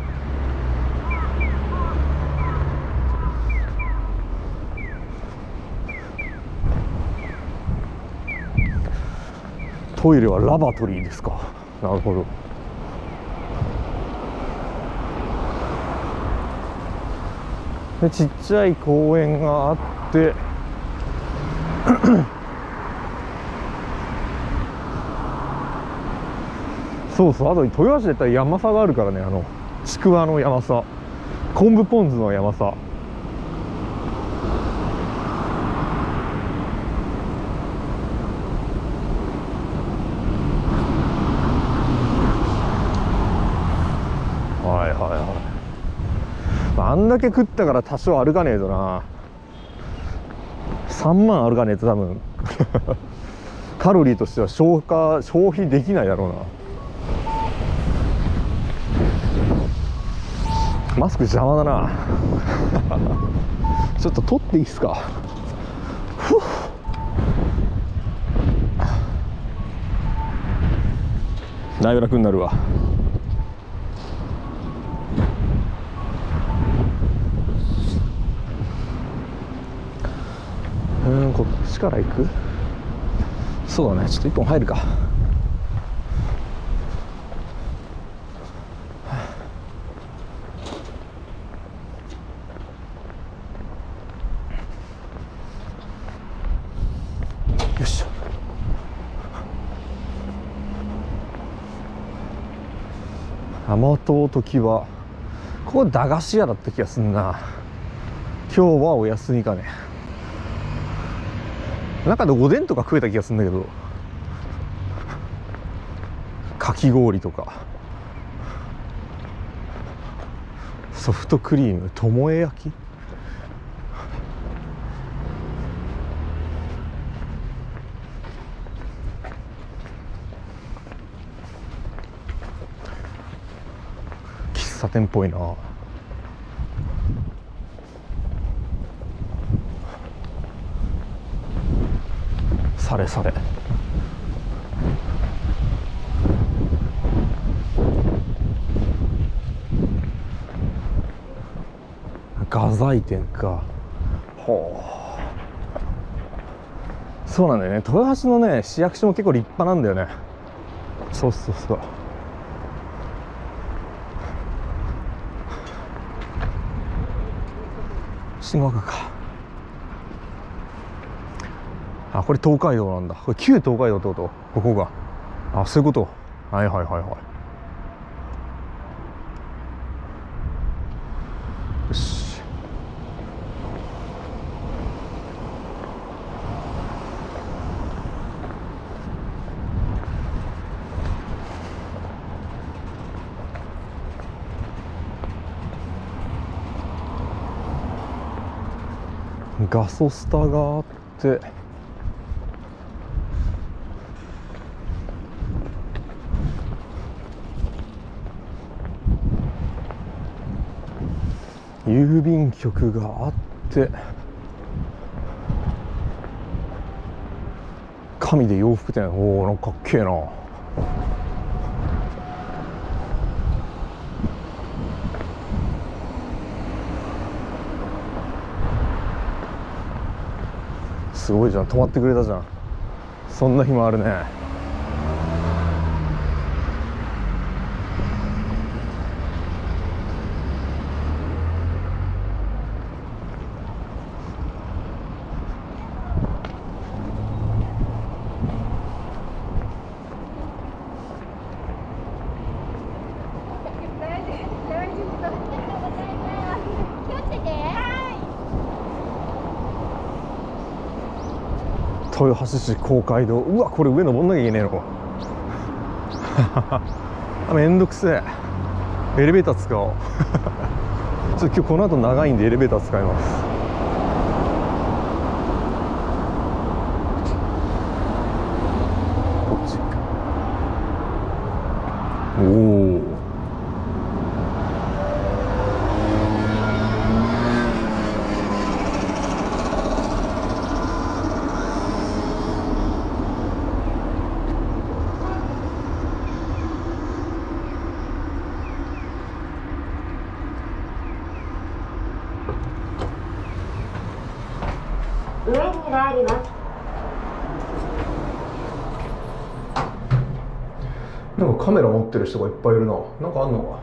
トイレはラバトリーですか。なるほど。でちっちゃい公園があってそうそう、あと豊橋だったら山佐があるからね、ちくわの山佐、昆布ポン酢の山佐。はいはいはい。あんだけ食ったから多少歩かねえとな。3万歩かねえと多分カロリーとしては消費できないだろうな。マスク邪魔だなちょっと取っていいっすか。だいぶ楽になるわ。こっちから行く。そうだね、ちょっと一本入るか。よいしょ。甘党時はここ駄菓子屋だった気がすんな。今日はお休みかね。中でおでんとか食えた気がするんだけど、かき氷とかソフトクリーム、ともえ焼き。喫茶店っぽいな。されされ。画材店か。ほう。そうなんだよね。豊橋のね市役所も結構立派なんだよね。そうそうそう。信号赤か。あ、これ東海道なんだ。これ旧東海道ってこと？ここが。あ、そういうこと。はいはいはいはい。よし。 ガソスタがあって、郵便局があって、神で洋服店。おお、なんかかっけえな。すごいじゃん、止まってくれたじゃん。そんな日もあるね。豊橋市公会堂。うわ、これ上登んなきゃいけねえの。めんどくせえ。エレベーター使おう。ちょっと今日この後長いんでエレベーター使います。こっち。おお。 上に参ります。 なんかカメラ持ってる人がいっぱいいるな。なんかあんのか。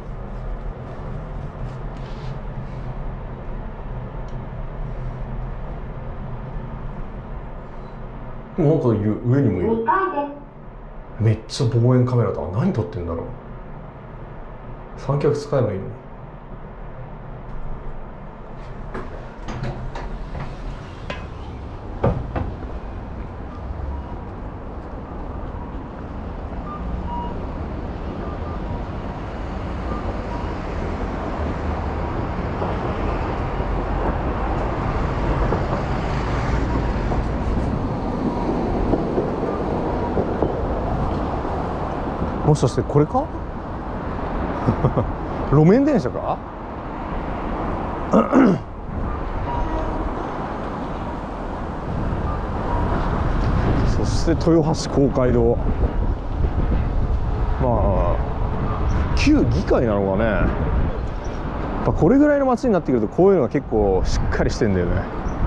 なんかいる、上にもいる。 2階です。 めっちゃ望遠カメラだ。何撮ってんだろう。三脚使えばいいのに。もしかしてこれか。路面電車か。そして豊橋公会堂。まあ旧議会なのかね。やっぱこれぐらいの街になってくるとこういうのが結構しっかりしてんだよね。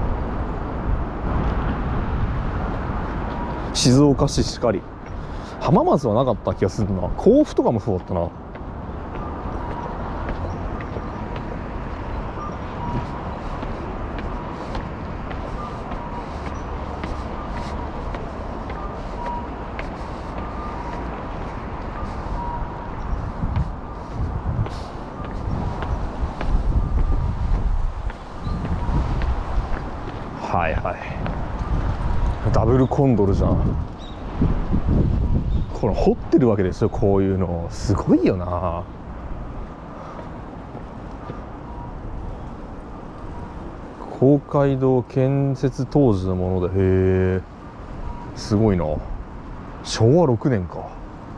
静岡市しかり。浜松はなかった気がするな。甲府とかもそうだったな。はいはい。ダブルコンドルじゃん。これ掘ってるわけですよ、こういうの。すごいよな。公会堂建設当時のもので、へえ、すごいな。昭和6年か。や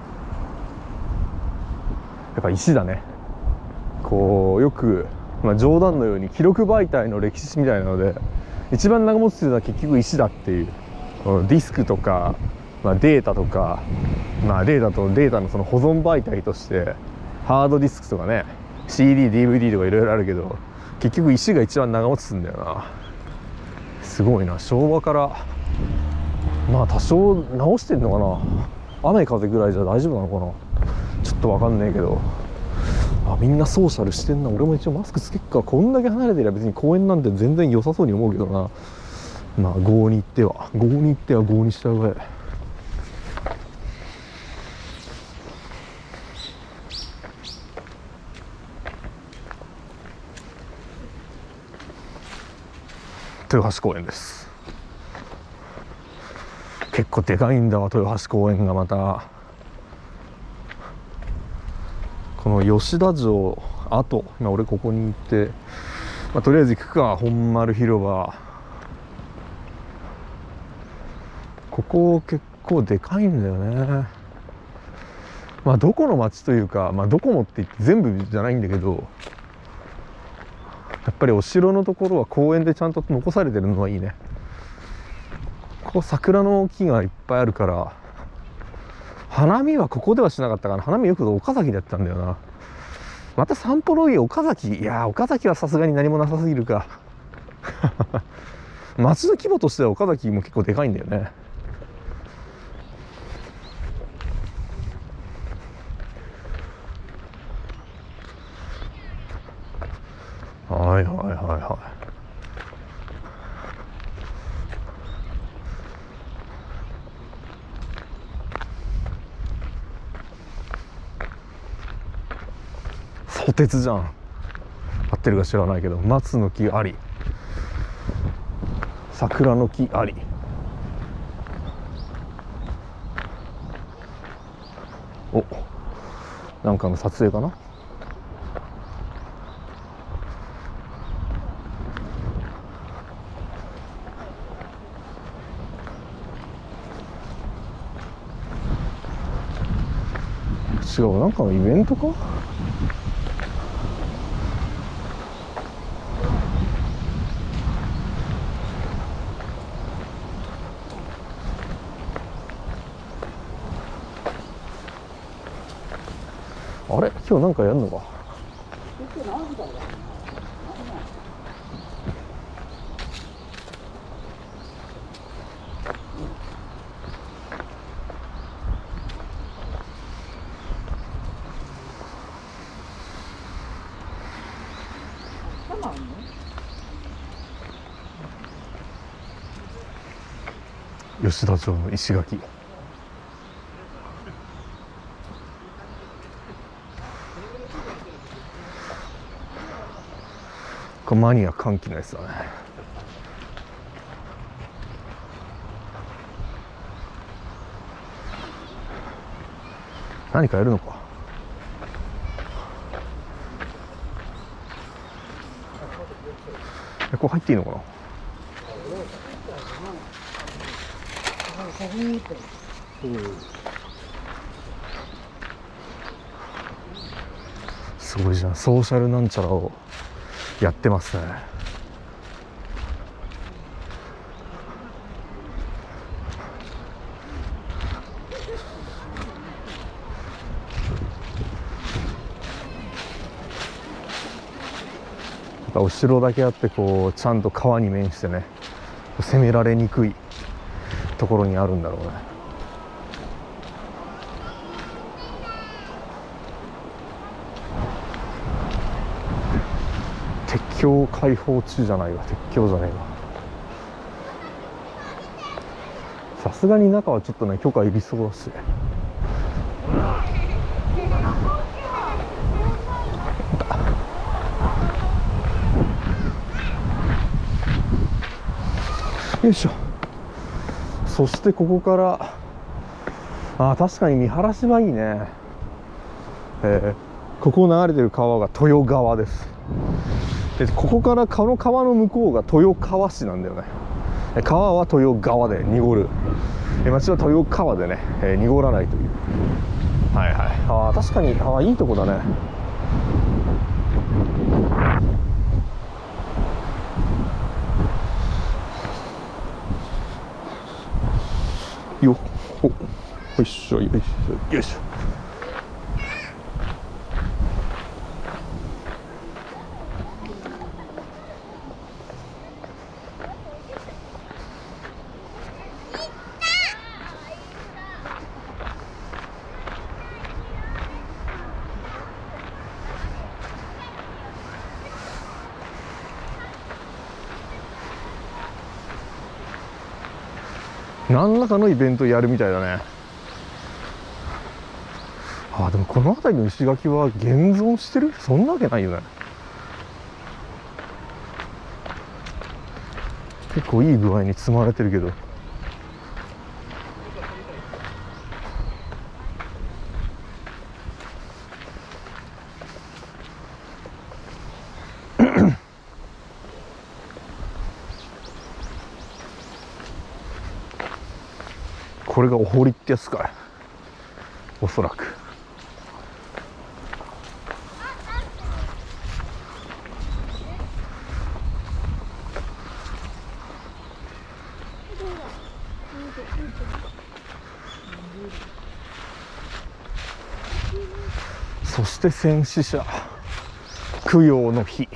っぱ石だね。こうよく、冗談のように記録媒体の歴史みたいなので一番長持つっていうのは結局石だっていう。ディスクとか、データとか、データとデータのその保存媒体としてハードディスクとかね、 CD、DVD とかいろいろあるけど、結局石が一番長持ちするんだよな。すごいな。昭和から多少直してんのかな。雨風ぐらいじゃ大丈夫なのかな。ちょっと分かんないけど、みんなソーシャルしてんな。俺も一応マスクつけっか。こんだけ離れてりゃ別に公園なんて全然良さそうに思うけどな。郷に行っては郷にした上。豊橋公園です。結構でかいんだわ、豊橋公園が。またこの吉田城跡、今俺ここにいて、 まあ、とりあえず行くか。本丸広場、ここ結構でかいんだよね。まあどこの町というか、まあどこもって言って全部じゃないんだけど、やっぱりお城のところは公園でちゃんと残されてるのはいいね。ここ桜の木がいっぱいあるから、花見はここではしなかったかな。花見よく岡崎でやったんだよな。また散歩のいい岡崎。いやー、岡崎はさすがに何もなさすぎるか。街の規模としては岡崎も結構でかいんだよね。はいはいはいはい。ソテツじゃん。合ってるか知らないけど、松の木あり、桜の木あり。お、なんかの撮影かな。違う、なんかのイベントか。あれ、今日なんかやるのか。吉田町の石垣。これマニア歓喜のやつだね。何かやるのか。ここ入っていいのかな。すごいじゃん。ソーシャルなんちゃらをやってますね。お城だけあって、こうちゃんと川に面してね、攻められにくいところにあるんだろうね。鉄橋開放中じゃないわ。鉄橋じゃないわ。さすがに中はちょっとね、許可いりそうだし。よいしょ。そしてここから、あ、確かに見晴らしはいいね。ここを流れてる川が豊川です。で、ここからこの川の向こうが豊川市なんだよね。川は豊川で濁る、町は豊川でね、濁らないという。はいはい。ああ、確かに、ああ、いいとこだね。よっほ、よいしょよいしょよいしょ。何らかのイベントやるみたいだね。ああ、でもこの辺りの石垣は現存してる？そんなわけないよね。結構いい具合に積まれてるけど。 これがお堀ってやつかい、おそらく。そして戦死者供養の日。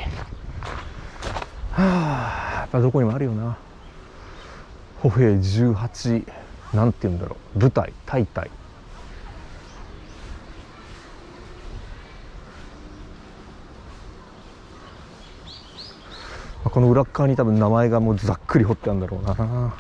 やっぱどこにもあるよな。歩兵18、なんて言うんだろう、部隊、大隊。この裏側に多分名前がもうざっくり彫ってあるんだろうな。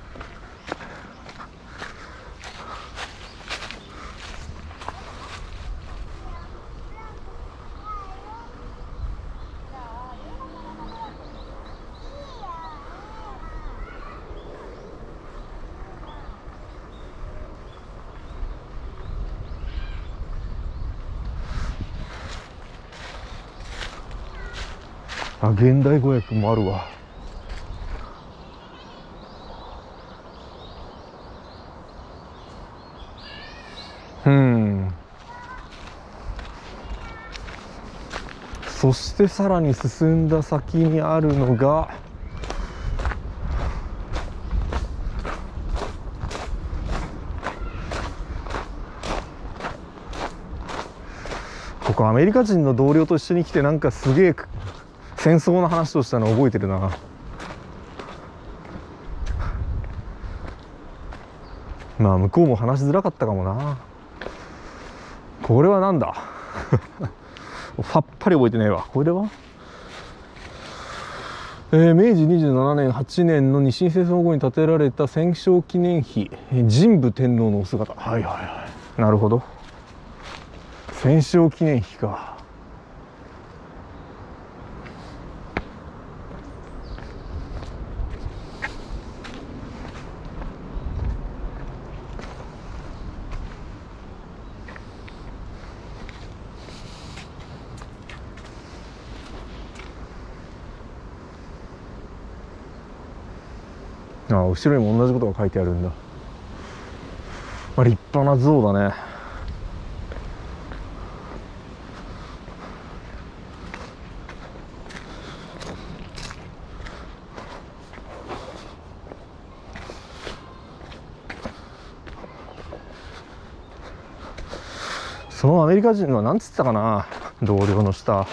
現代語訳もあるわ。そしてさらに進んだ先にあるのがここアメリカ人の同僚と一緒に来てなんかすげえ戦争の話をしたの覚えてるな。まあ向こうも話しづらかったかもな。これはなんださっぱり覚えてないわ。これは、明治27年8年の日清戦争後に建てられた戦勝記念碑、神武天皇のお姿。はいはいはい、なるほど。戦勝記念碑か。後ろにも同じことが書いてあるんだ。立派な像だね。そのアメリカ人は何つったかな、同僚の下。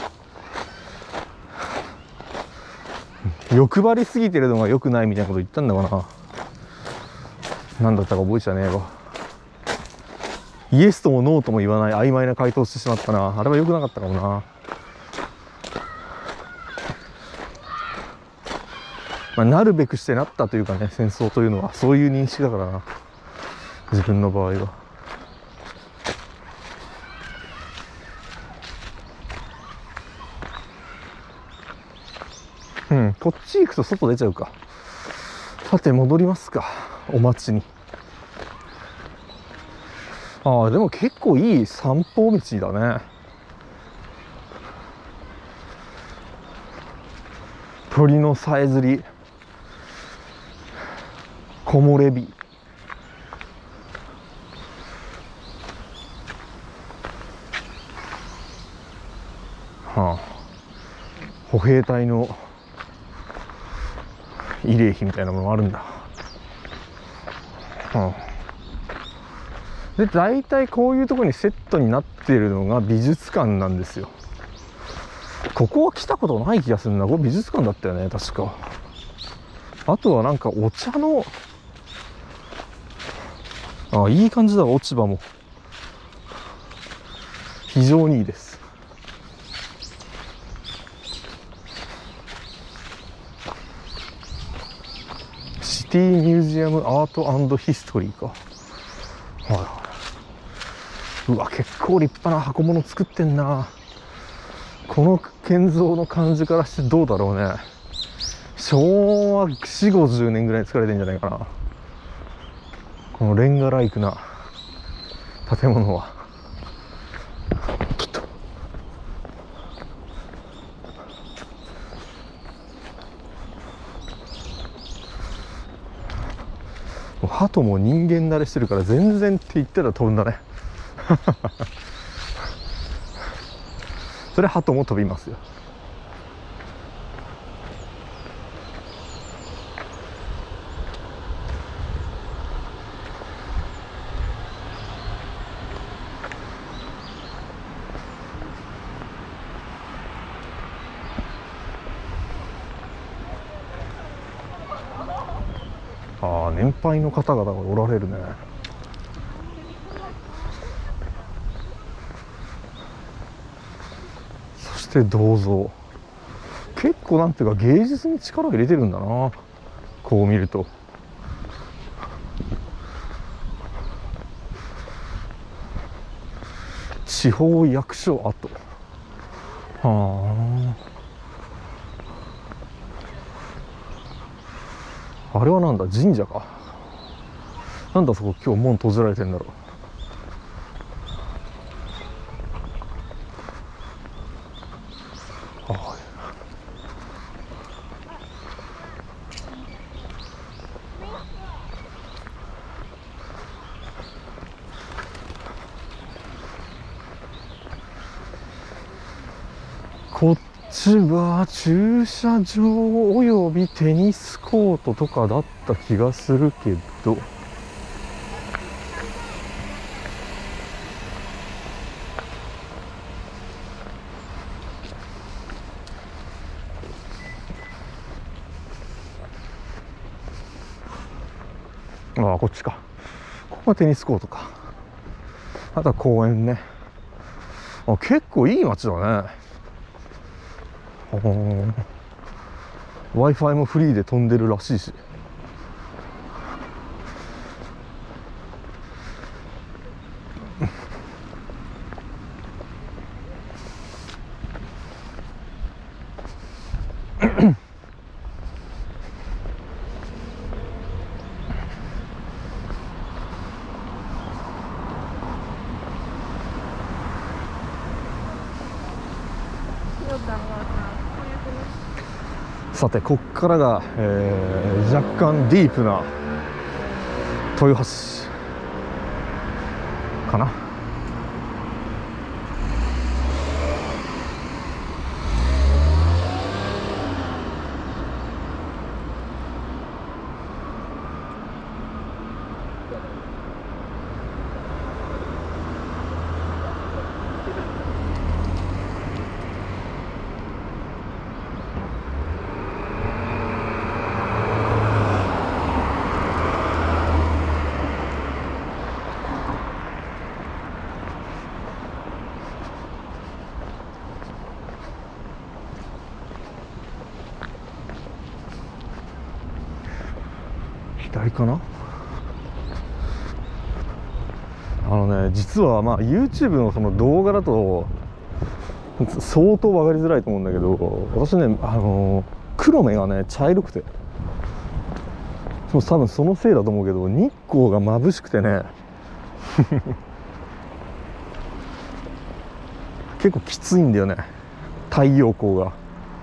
欲張りすぎてるのが良くないみたいなこと言ったんだかな。何だったか覚えちゃねえわ。イエスともノーとも言わない曖昧な回答をしてしまったな。あれは良くなかったかもな。なるべくしてなったというかね、戦争というのはそういう認識だからな、自分の場合は。こっち行くと外出ちゃうか。さて戻りますか、お町に。でも結構いい散歩道だね。鳥のさえずり、木漏れ日、歩兵隊の慰霊碑みたいなものもあるんだ。で大体こういうところにセットになっているのが美術館なんですよ。ここは来たことない気がするな。これ美術館だったよね確か。あとはなんかお茶のいい感じだ。落ち葉も非常にいいです。シティミュージアムアート&ヒストリーか。うわ結構立派な箱物作ってんな。この建造の感じからしてどうだろうね。昭和4、50年ぐらいに作られてんじゃないかな、このレンガライクな建物は。ちょっと鳩も人間慣れしてるから全然って言ったら飛ぶんだねそれ鳩も飛びますよ。ああ、年配の方々がおられるね。そして銅像、結構なんていうか芸術に力を入れてるんだな、こう見ると。地方役所跡、はあ、あれはなんだ、神社か。なんだそこ今日門閉じられてんだろう。こっちは駐車場およびテニスコートとかだった気がするけど、ああ、こっちか。ここがテニスコートか。あとは公園ね。あ、結構いい街だね。Wi-Fi もフリーで飛んでるらしいし。さて、こっからが、若干ディープな豊橋かな。左かな。実はまあ YouTube のその動画だと相当分かりづらいと思うんだけど、私ね、黒目がね茶色くて、多分そのせいだと思うけど、日光が眩しくてね結構きついんだよね、太陽光が。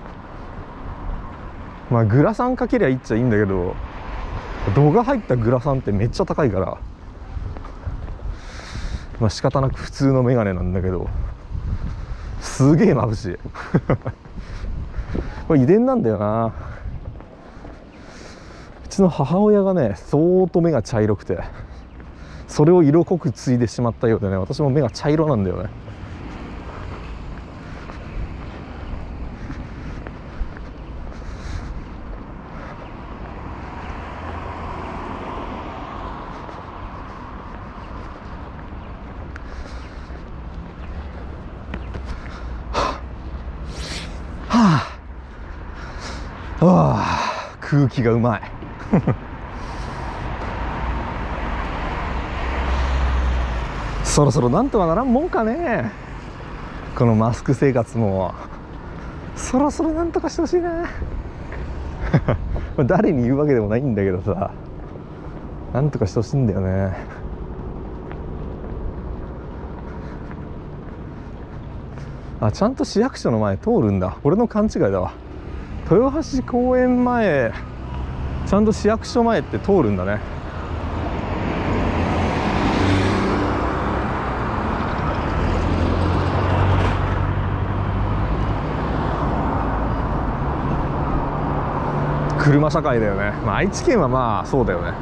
まあグラサンかけりゃいいっちゃいいんだけど、度が入ったグラサンってめっちゃ高いから、まあ仕方なく普通のメガネなんだけど、すげえ眩しいこれ遺伝なんだよな。うちの母親がね相当目が茶色くて、それを色濃く継いでしまったようでね、私も目が茶色なんだよね。空気がうまいそろそろなんとかならんもんかね。このマスク生活もそろそろなんとかしてほしいな誰に言うわけでもないんだけどさ、なんとかしてほしいんだよね。あ、ちゃんと市役所の前通るんだ。俺の勘違いだわ。豊橋公園前、ちゃんと市役所前って通るんだね。 車社会だよね。まあ愛知県はまあそうだよね。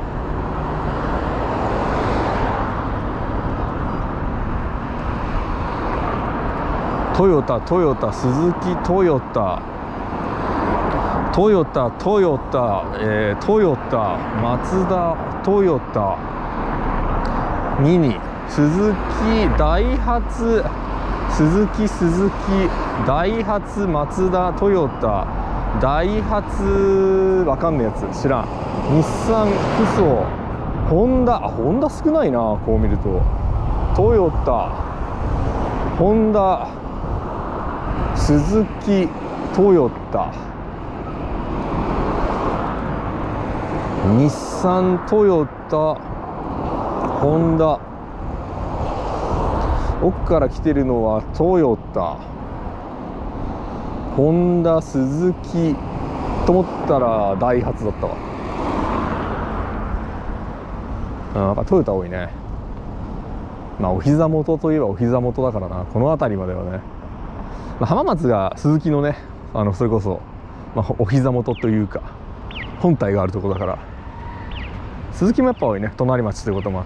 トヨタ、トヨタ、スズキ、トヨタ、トヨタ、トヨタ、トヨタ、マツダ、トヨタ、ミニ、スズキ、ダイハツ、スズキ、ダイハツ、マツダ、トヨタ、ダイハツ、わかんないやつ知らん。日産、フソ、ホンダ、ホンダ少ないな、こう見ると。トヨタ、ホンダ、スズキ、トヨタ、日産、トヨタ、ホンダ。奥から来てるのはトヨタ、ホンダ、スズキと思ったらダイハツだったわ。やっぱトヨタ多いね。まあお膝元といえばお膝元だからな、この辺りまではね。まあ、浜松がスズキのね、それこそ、まあ、お膝元というか本体があるところだから、スズキもやっぱ多いね、隣町ということもあって。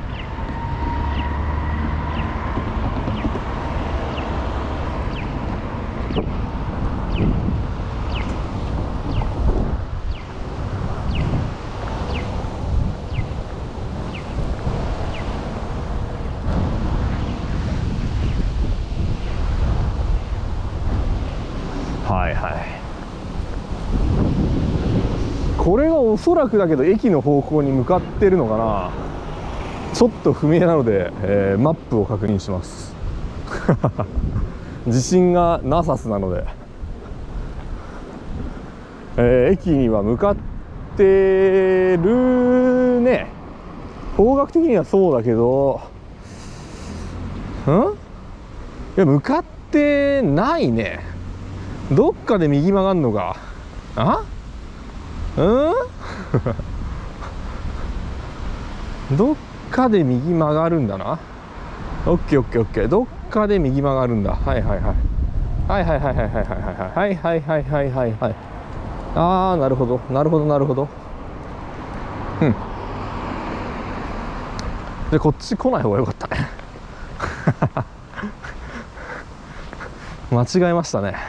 はいはい、これがおそらくだけど駅の方向に向かってるのかな、ちょっと不明なので、マップを確認します自信がなさすなので、駅には向かってるね。方角的にはそうだけど、いや向かってないね。どっかで右曲がんのか。どっかで右曲がるんだな。オッケーオッケーオッケー。どっかで右曲がるんだ。はいはいはいはいはいはいはいはいはいはいはいはいはいはいはい。ああ、なるほどなるほどなるほど。うん。でこっち来ない方がよかったね間違えましたね。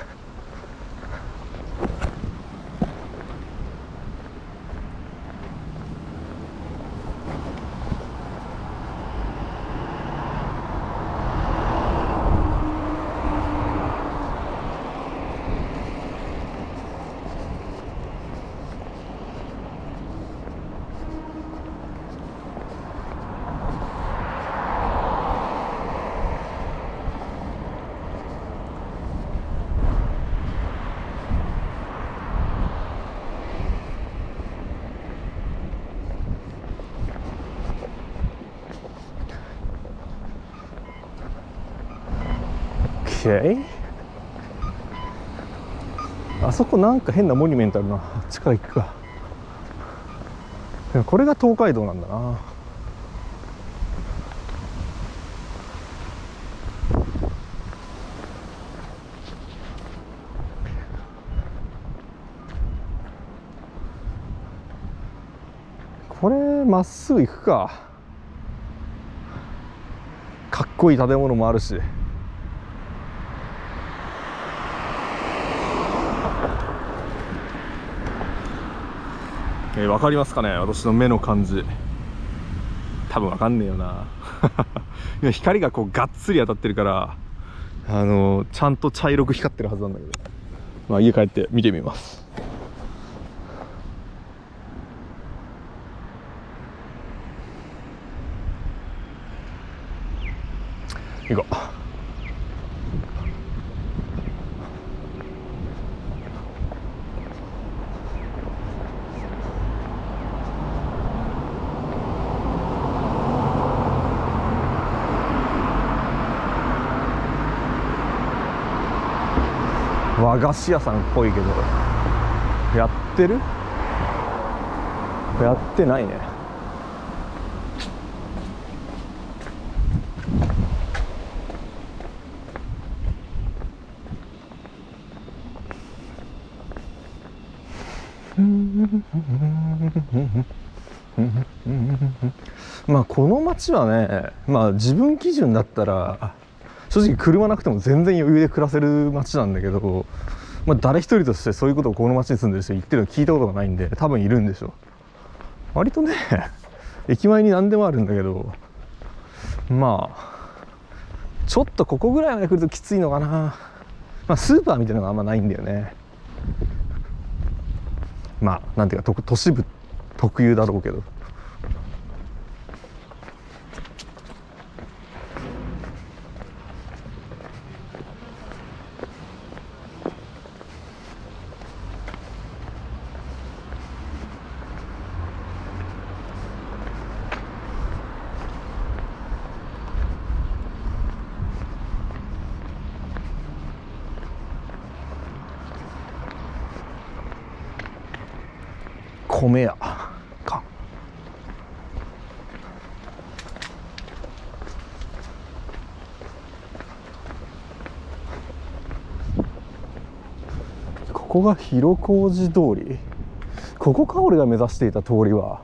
あそこなんか変なモニュメントあるな。地下行くか。でもこれが東海道なんだな。これまっすぐ行くか。かっこいい建物もあるし。わかりますかね、私の目の感じ。多分わかんねえよな今光がこうがっつり当たってるから、ちゃんと茶色く光ってるはずなんだけど、まあ家帰って見てみます。行こう。和菓子屋さんっぽいけど、やってる？やってないね。 まあこの街はね、まあ自分基準だったら正直車なくても全然余裕で暮らせる街なんだけど、まあ、誰一人としてそういうことをこの街に住んでる人言ってるの聞いたことがないんで、多分いるんでしょう。割とね駅前に何でもあるんだけど、まあちょっとここぐらいまで来るときついのかな。まあスーパーみたいなのがあんまないんだよね。まあなんていうか都市部特有だろうけど。米屋か。ここが広小路通り。ここか、俺が目指していた通りは。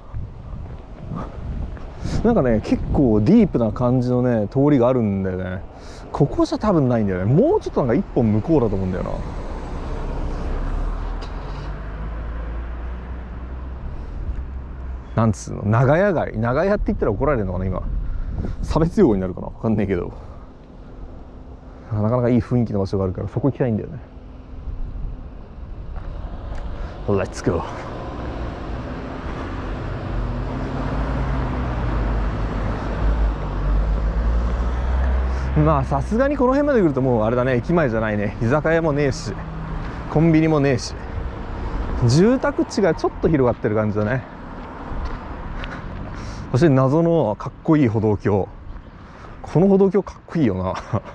なんかね、結構ディープな感じのね通りがあるんだよね。ここじゃ多分ないんだよね。もうちょっとなんか一本向こうだと思うんだよな。なんつうの、長屋街、長屋って言ったら怒られるのかな、今差別用語になるかな、分かんないけど、なかなかいい雰囲気の場所があるからそこ行きたいんだよね。 Let's go。 まあさすがにこの辺まで来るともうあれだね、駅前じゃないね。居酒屋もねえしコンビニもねえし、住宅地がちょっと広がってる感じだね。そして謎のかっこいい歩道橋。この歩道橋かっこいいよな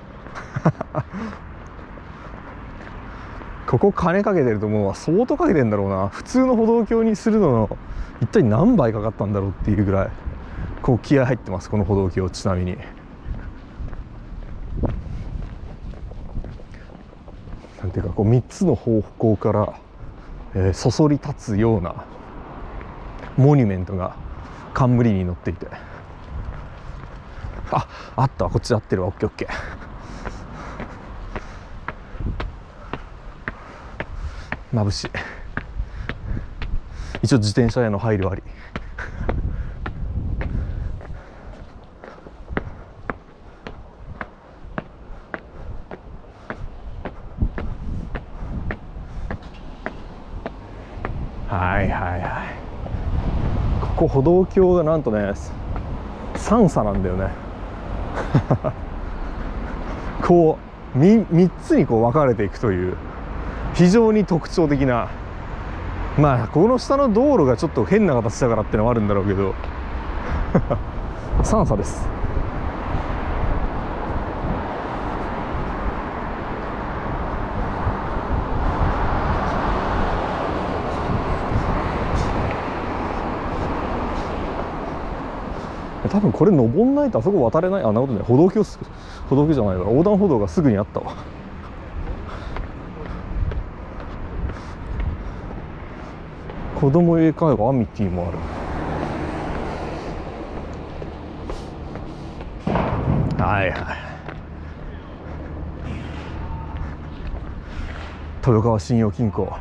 ここ金かけてるともう相当かけてんだろうな。普通の歩道橋にするのの一体何倍かかったんだろうっていうぐらいこう気合入ってます、この歩道橋。ちなみになんていうか、こう3つの方向から、そそり立つようなモニュメントが冠に乗っていて、あったわ、こっち合ってるわ。オッケーオッケー。眩しい。一応自転車への配慮あり。はいはいはい。ここ歩道橋がなんとね3差なんだよねこう3つにこう分かれていくという非常に特徴的な、まあこの下の道路がちょっと変な形だからってのはあるんだろうけど3差です。多分これ登んないとあそこ渡れない。あ、なるほどね。歩道橋じゃないわ、横断歩道がすぐにあったわ。子供英会話アミティもある。はいはい。豊川信用金庫、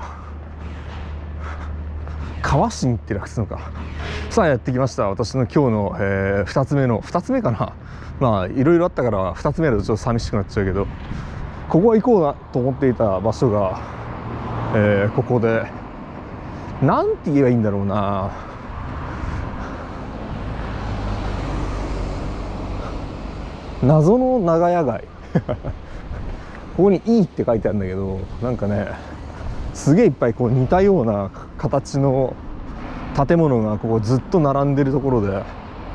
川信って略すのか。さあやってきました。私の今日の、2つ目かな。まあいろいろあったから2つ目だとちょっと寂しくなっちゃうけど、ここは行こうなと思っていた場所が、ここでなんて言えばいいんだろうな。謎の長屋街ここに「いい」って書いてあるんだけど、なんかねすげえいっぱいこう似たような形の建物がここずっと並んでるところで、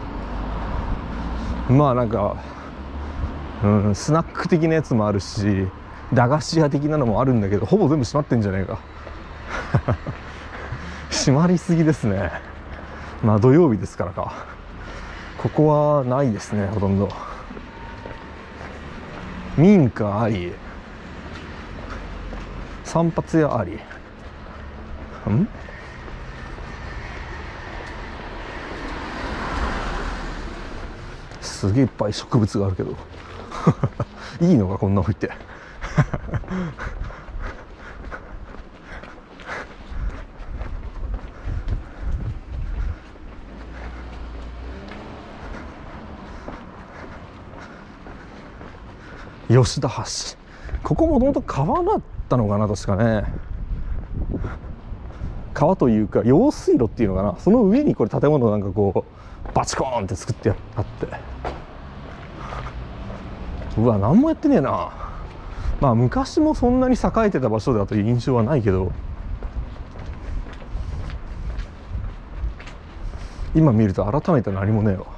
まあなんか、スナック的なやつもあるし駄菓子屋的なのもあるんだけど、ほぼ全部閉まってんじゃねえか閉まりすぎですね。まあ土曜日ですからか。ここはないですね、ほとんど。民家あり、散髪屋あり。 すげえいっぱい植物があるけどいいのかこんな置いて吉田橋、ここもともと川だったのかな、確かね。川というか用水路っていうのかな、その上にこれ建物なんかこうバチコーンって作ってあって、うわ何もやってねえな。まあ昔もそんなに栄えてた場所だという印象はないけど、今見ると改めて何もねえわ。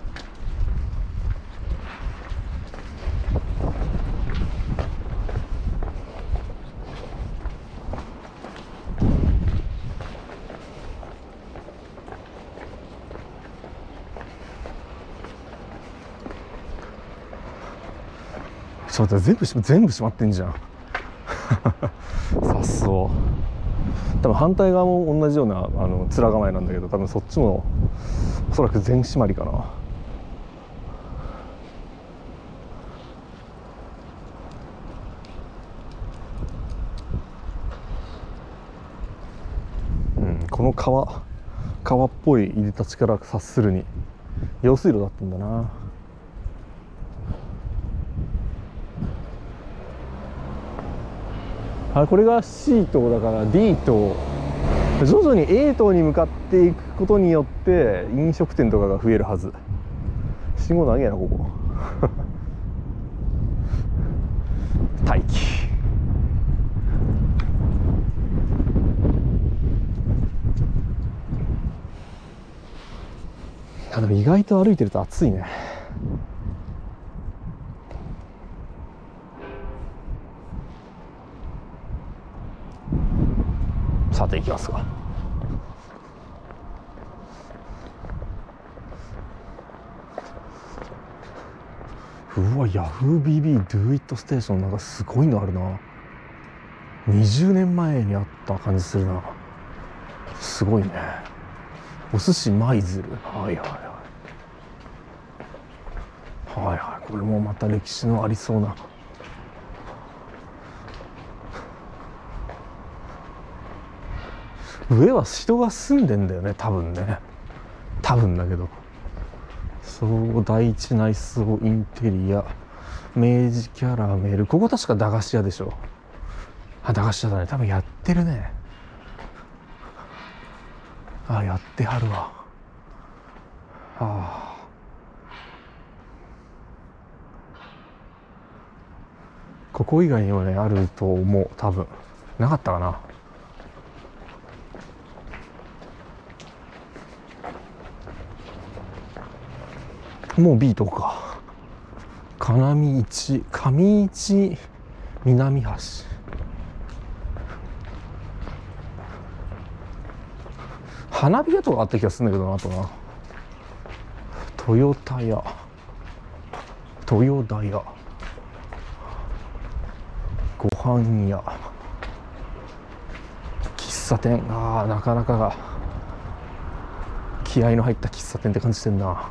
ちょっと待って、全部閉まってんじゃんさっそう。多分反対側も同じような面構えなんだけど、多分そっちもおそらく全閉まりかな。この川っぽい入り立ちから察するに用水路だったんだな。これが C 棟だから D 棟、徐々に A 棟に向かっていくことによって飲食店とかが増えるはず。信号長えなここ待機。でも意外と歩いてると暑いね。さて行きますか。うわ、ヤフー BB Do It ステーション、なんかすごいのあるな。20年前にあった感じするな。すごいね。お寿司舞鶴、はいはい、これもまた歴史のありそうな。上は人が住んでんだよね、多分ね。多分だけど。そう第一内装インテリア明治キャラメル、ここ確か駄菓子屋でしょ。あ、駄菓子屋だね、多分やってるね。あ、やってはるわ。ここ以外にもねあると思う。多分なかったかな。もう B とか上市南橋、花火屋とかあった気がするんだけどな。あとな豊田屋、豊田屋、ご飯屋、喫茶店。なかなかが気合いの入った喫茶店って感じしてんな。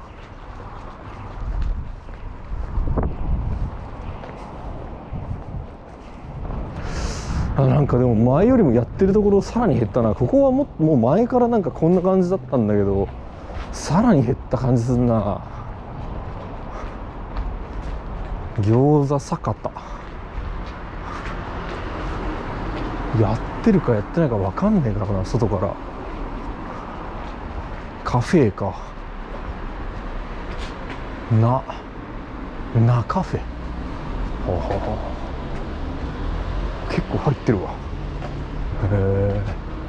なんかでも前よりもやってるところさらに減ったな。ここはもう前からなんかこんな感じだったんだけど、さらに減った感じすんな。餃子酒田やってるかやってないか分かんねえからな、外から。カフェかなカフェ、結構入ってるわ。へえ。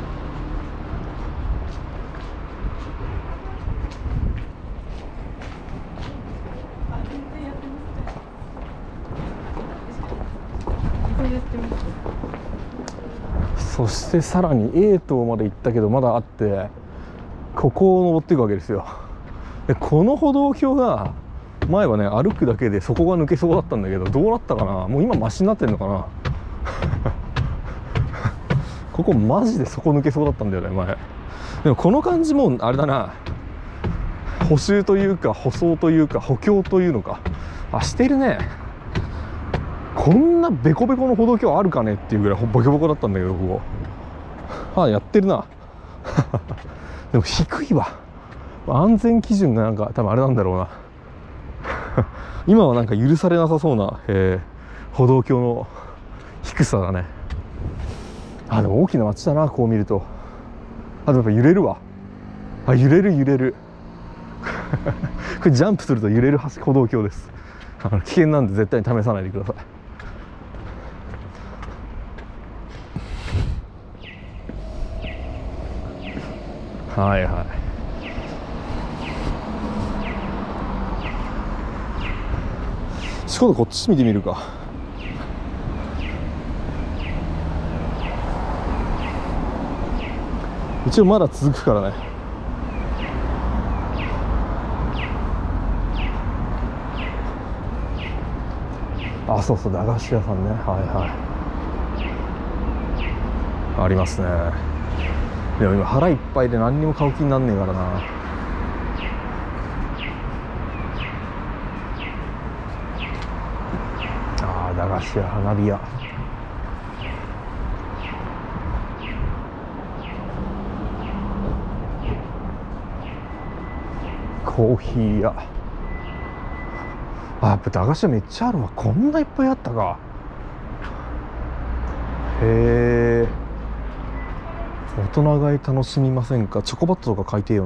そしてさらに A 棟まで行ったけどまだあって、ここを登っていくわけですよ。でこの歩道橋が前はね歩くだけでそこが抜けそうだったんだけど、どうなったかな。もう今マシになってんのかなここマジでそこ抜けそうだったんだよね前。でもこの感じもあれだな、 補修というか舗装というか補強というのか、あ、してるね。こんなベコベコの歩道橋あるかねっていうぐらいボコボコだったんだけど、ここ、あ、やってるな。でも低いわ。安全基準がなんか多分あれなんだろうな。今はなんか許されなさそうな、歩道橋の低さだね。あ、でも大きな街だな、こう見ると。あ、でもやっぱ揺れるわ。あ、揺れる揺れる。これジャンプすると揺れる歩道橋です。危険なんで絶対に試さないでください。はいはい。今度こっち見てみるか。一応まだ続くからね。あ、そうそう、駄菓子屋さんね。はいはい、ありますね。でも今腹いっぱいで何にも買う気になんねえからな。あ、駄菓子屋、花火屋。コーヒー屋。あ、やっぱ駄菓子屋めっちゃあるわ。こんないっぱいあったか。へえ。大人買い楽しみませんか。チョコバットとか買いてえよ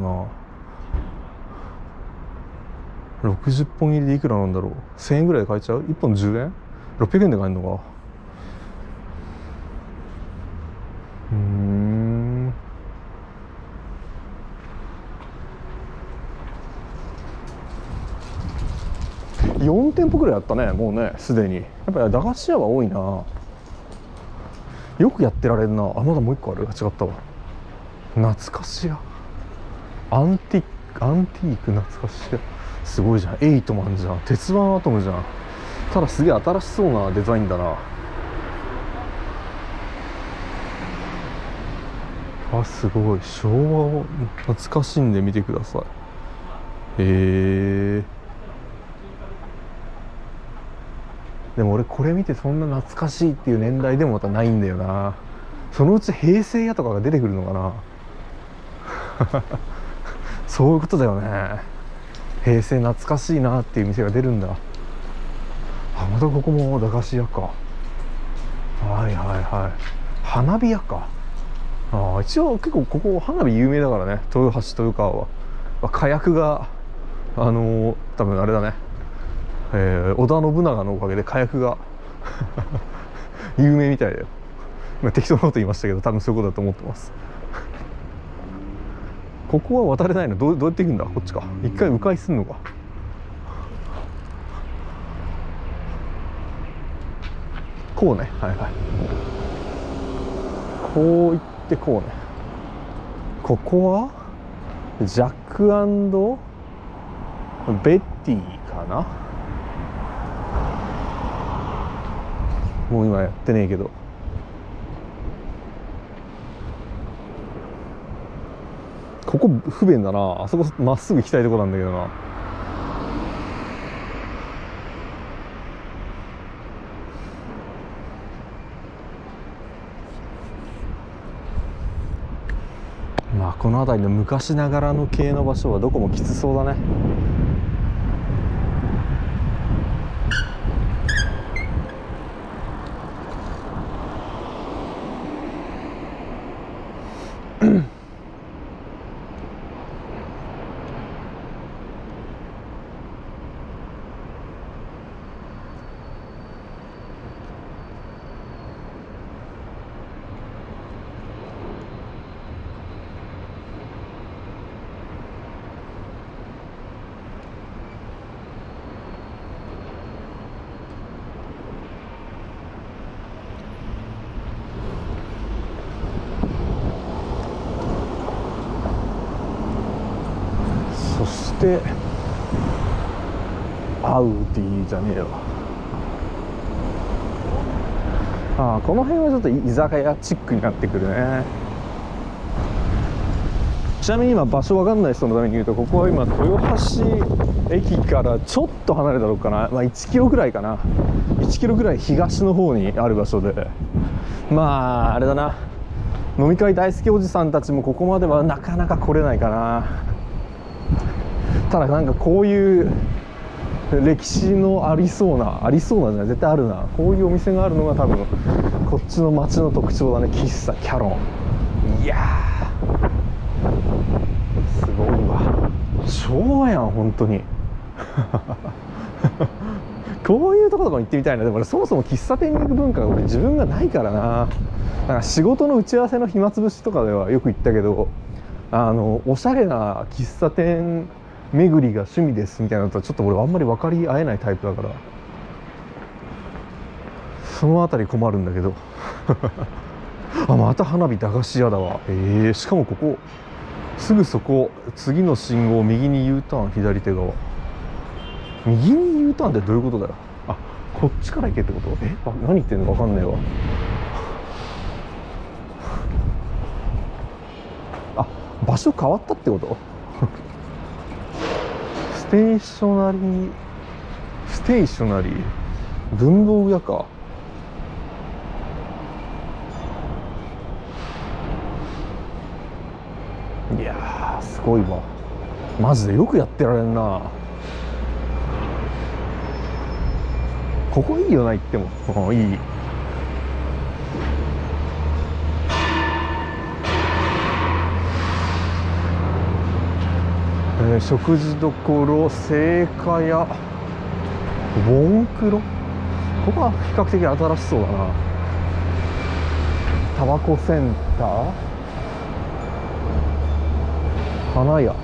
な。60本入りでいくらなんだろう。1000円ぐらいで買えちゃう。1本10円、600円で買えるのか。4店舗ぐらいあったね、もうね、すでに。やっぱり駄菓子屋は多いな。よくやってられるな。あ、まだもう一個ある。違ったわ。懐かし屋、アンティーク懐かし屋。すごいじゃん。エイトマンじゃん。鉄腕アトムじゃん。ただすげえ新しそうなデザインだな。あ、すごい。昭和を懐かしんでみてください。へえ。でも俺これ見てそんな懐かしいっていう年代でもまたないんだよな。そのうち平成屋とかが出てくるのかな。そういうことだよね。平成懐かしいなっていう店が出るんだ。あ、またここも駄菓子屋か。はいはいはい。花火屋か。あ、一応結構ここ花火有名だからね、豊橋豊川は。火薬が多分あれだね、織田信長のおかげで火薬が有名みたいだよ。適当なこと言いましたけど、多分そういうことだと思ってます。ここは渡れないの。どうやって行くんだ。こっちか。一回迂回すんのか。こうね。はいはい。こう行ってこうね。ここはジャック&ベッティかな。もう今やってねえけど。ここ不便だな。あそこまっすぐ行きたいとこなんだけどな。まあこの辺りの昔ながらの系の場所はどこもきつそうだね。そしてアウディじゃねえわ。ああ、この辺はちょっと居酒屋チックになってくるね。 ちなみに今場所わかんない人のために言うと、ここは今豊橋駅からちょっと離れたとこかな、まあ、1キロぐらいかな、1キロぐらい東の方にある場所で、まああれだな、飲み会大好きおじさんたちもここまではなかなか来れないかな。ただなんかこういう歴史のありそうなじゃない、絶対あるな、こういうお店があるのが多分こっちの街の特徴だね。喫茶キャロン、いやーすごいわ、昭和やん本当にこういうところとか行ってみたいな。でも俺そもそも喫茶店に行く文化が俺自分がないからな。なんか仕事の打ち合わせの暇つぶしとかではよく行ったけど、おしゃれな喫茶店巡りが趣味ですみたいなのとはちょっと俺あんまり分かり合えないタイプだから、そのあたり困るんだけどあ、また花火駄菓子屋だわ。しかもここすぐそこ、次の信号右に U ターン、左手側、右に U ターンってどういうことだよ。あ、こっちから行けってこと？何言ってんのか分かんねえわ。あ、場所変わったってことステーショナリー文房具屋か。いやーすごいわ、マジでよくやってられんな。ここいいよな、行っても。いい。食事処青果屋ウォンクロ、ここは比較的新しそうだな。タバコセンター、花屋、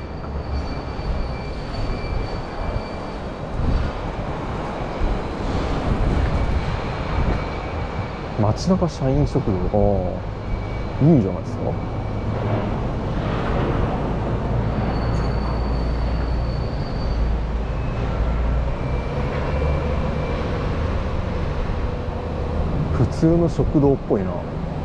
街中社員食堂、いいんじゃないですか。普通の食堂っぽいな。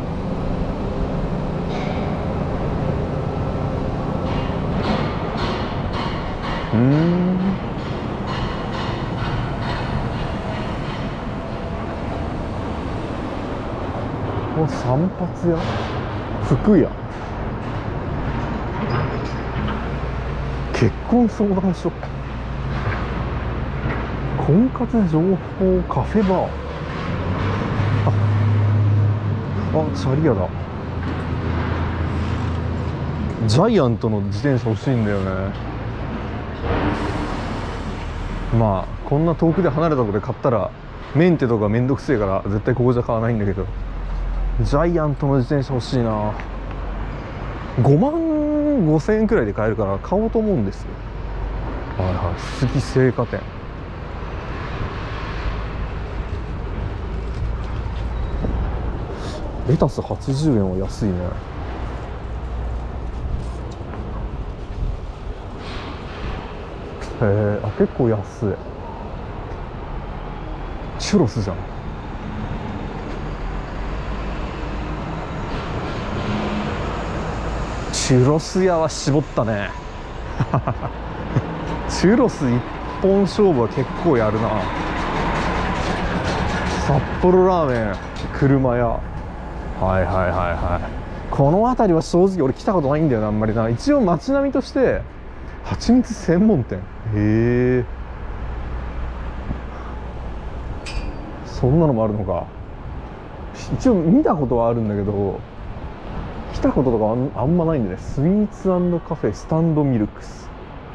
散髪屋、服屋、結婚相談所、婚活情報カフェバー、あ、チャリ屋だ。ジャイアントの自転車欲しいんだよね。まあこんな遠くで離れたところで買ったらメンテとかめんどくせえから絶対ここじゃ買わないんだけど、ジャイアントの自転車欲しいな。5万5千円くらいで買えるから買おうと思うんですよ。はいはい、鈴木青果店、レタス80円は安いね。あ、結構安い。チュロスじゃん。チュロス屋は絞ったねチュロス一本勝負は結構やるな。札幌ラーメン、車屋、はいはいはいはい。この辺りは正直俺来たことないんだよな、あんまりな。一応街並みとして蜂蜜専門店、へえ、そんなのもあるのか。一応見たことはあるんだけど来たこととかあんまないんでね。スイーツ&カフェスタンドミルクス、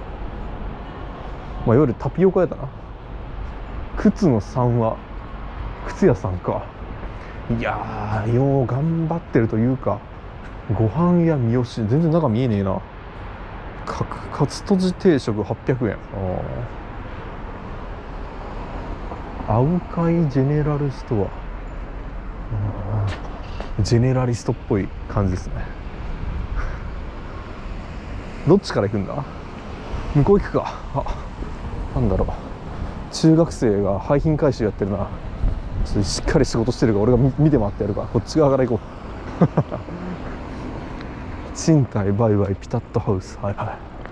まあ、いわゆるタピオカ屋だな。靴の3は靴屋さんか。いやー、よう頑張ってるというか、ご飯屋三好、全然中見えねえな。カツとじ定食800円。アウカイジェネラルストア、ジェネラリストっぽい感じですね。どっちから行くんだ。向こう行くか。なんだろう、中学生が廃品回収やってるな。ちょっとしっかり仕事してるから俺が見て回ってやるから、こっち側から行こう賃貸バイバイピタッとハウス、はいはい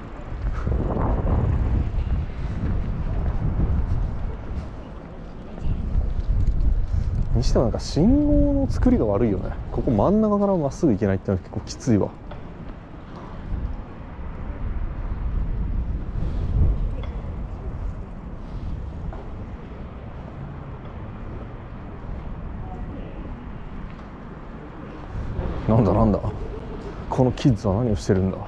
。にしてもなんか信号の作りが悪いよね。ここ真ん中からまっすぐ行けないってのは結構きついわ。なんだなんだ、このキッズは何をしてるんだ。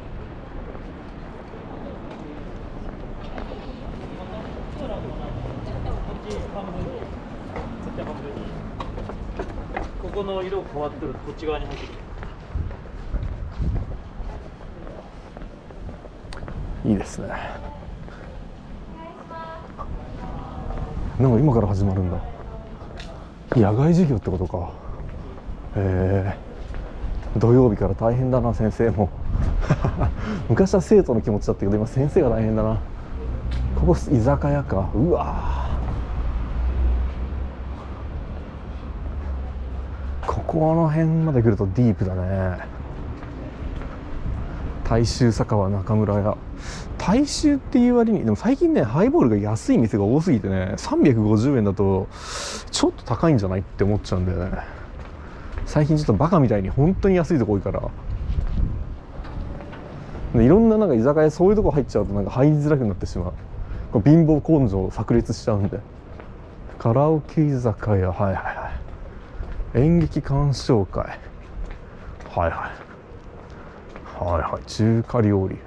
ここの色変わってるとこっち側に入ってくる。 いいですね。なんか今から始まるんだ。野外授業ってことか。土曜日から大変だな先生も昔は生徒の気持ちだったけど今先生が大変だな。ここ居酒屋か。うわここの辺まで来るとディープだね。大衆酒場中村屋。大衆っていう割にでも最近ねハイボールが安い店が多すぎてね350円だとちょっと高いんじゃないって思っちゃうんだよね。最近ちょっとバカみたいに本当に安いとこ多いからでいろんななんか居酒屋そういうとこ入っちゃうとなんか入りづらくなってしまう。こう貧乏根性炸裂しちゃうんで。カラオケ居酒屋、はいはいはい。演劇鑑賞会、はいはいはいはい。中華料理、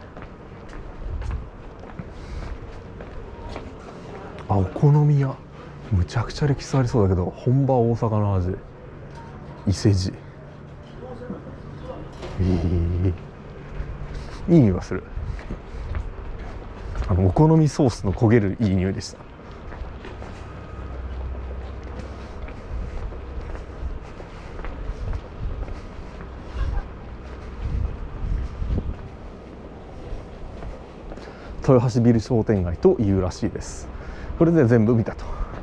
あ、お好み屋むちゃくちゃ歴史ありそうだけど本場大阪の味。伊勢路、いい匂いがする。お好みソースの焦げるいい匂いでした。豊橋ビル商店街というらしいです。これで全部見たと。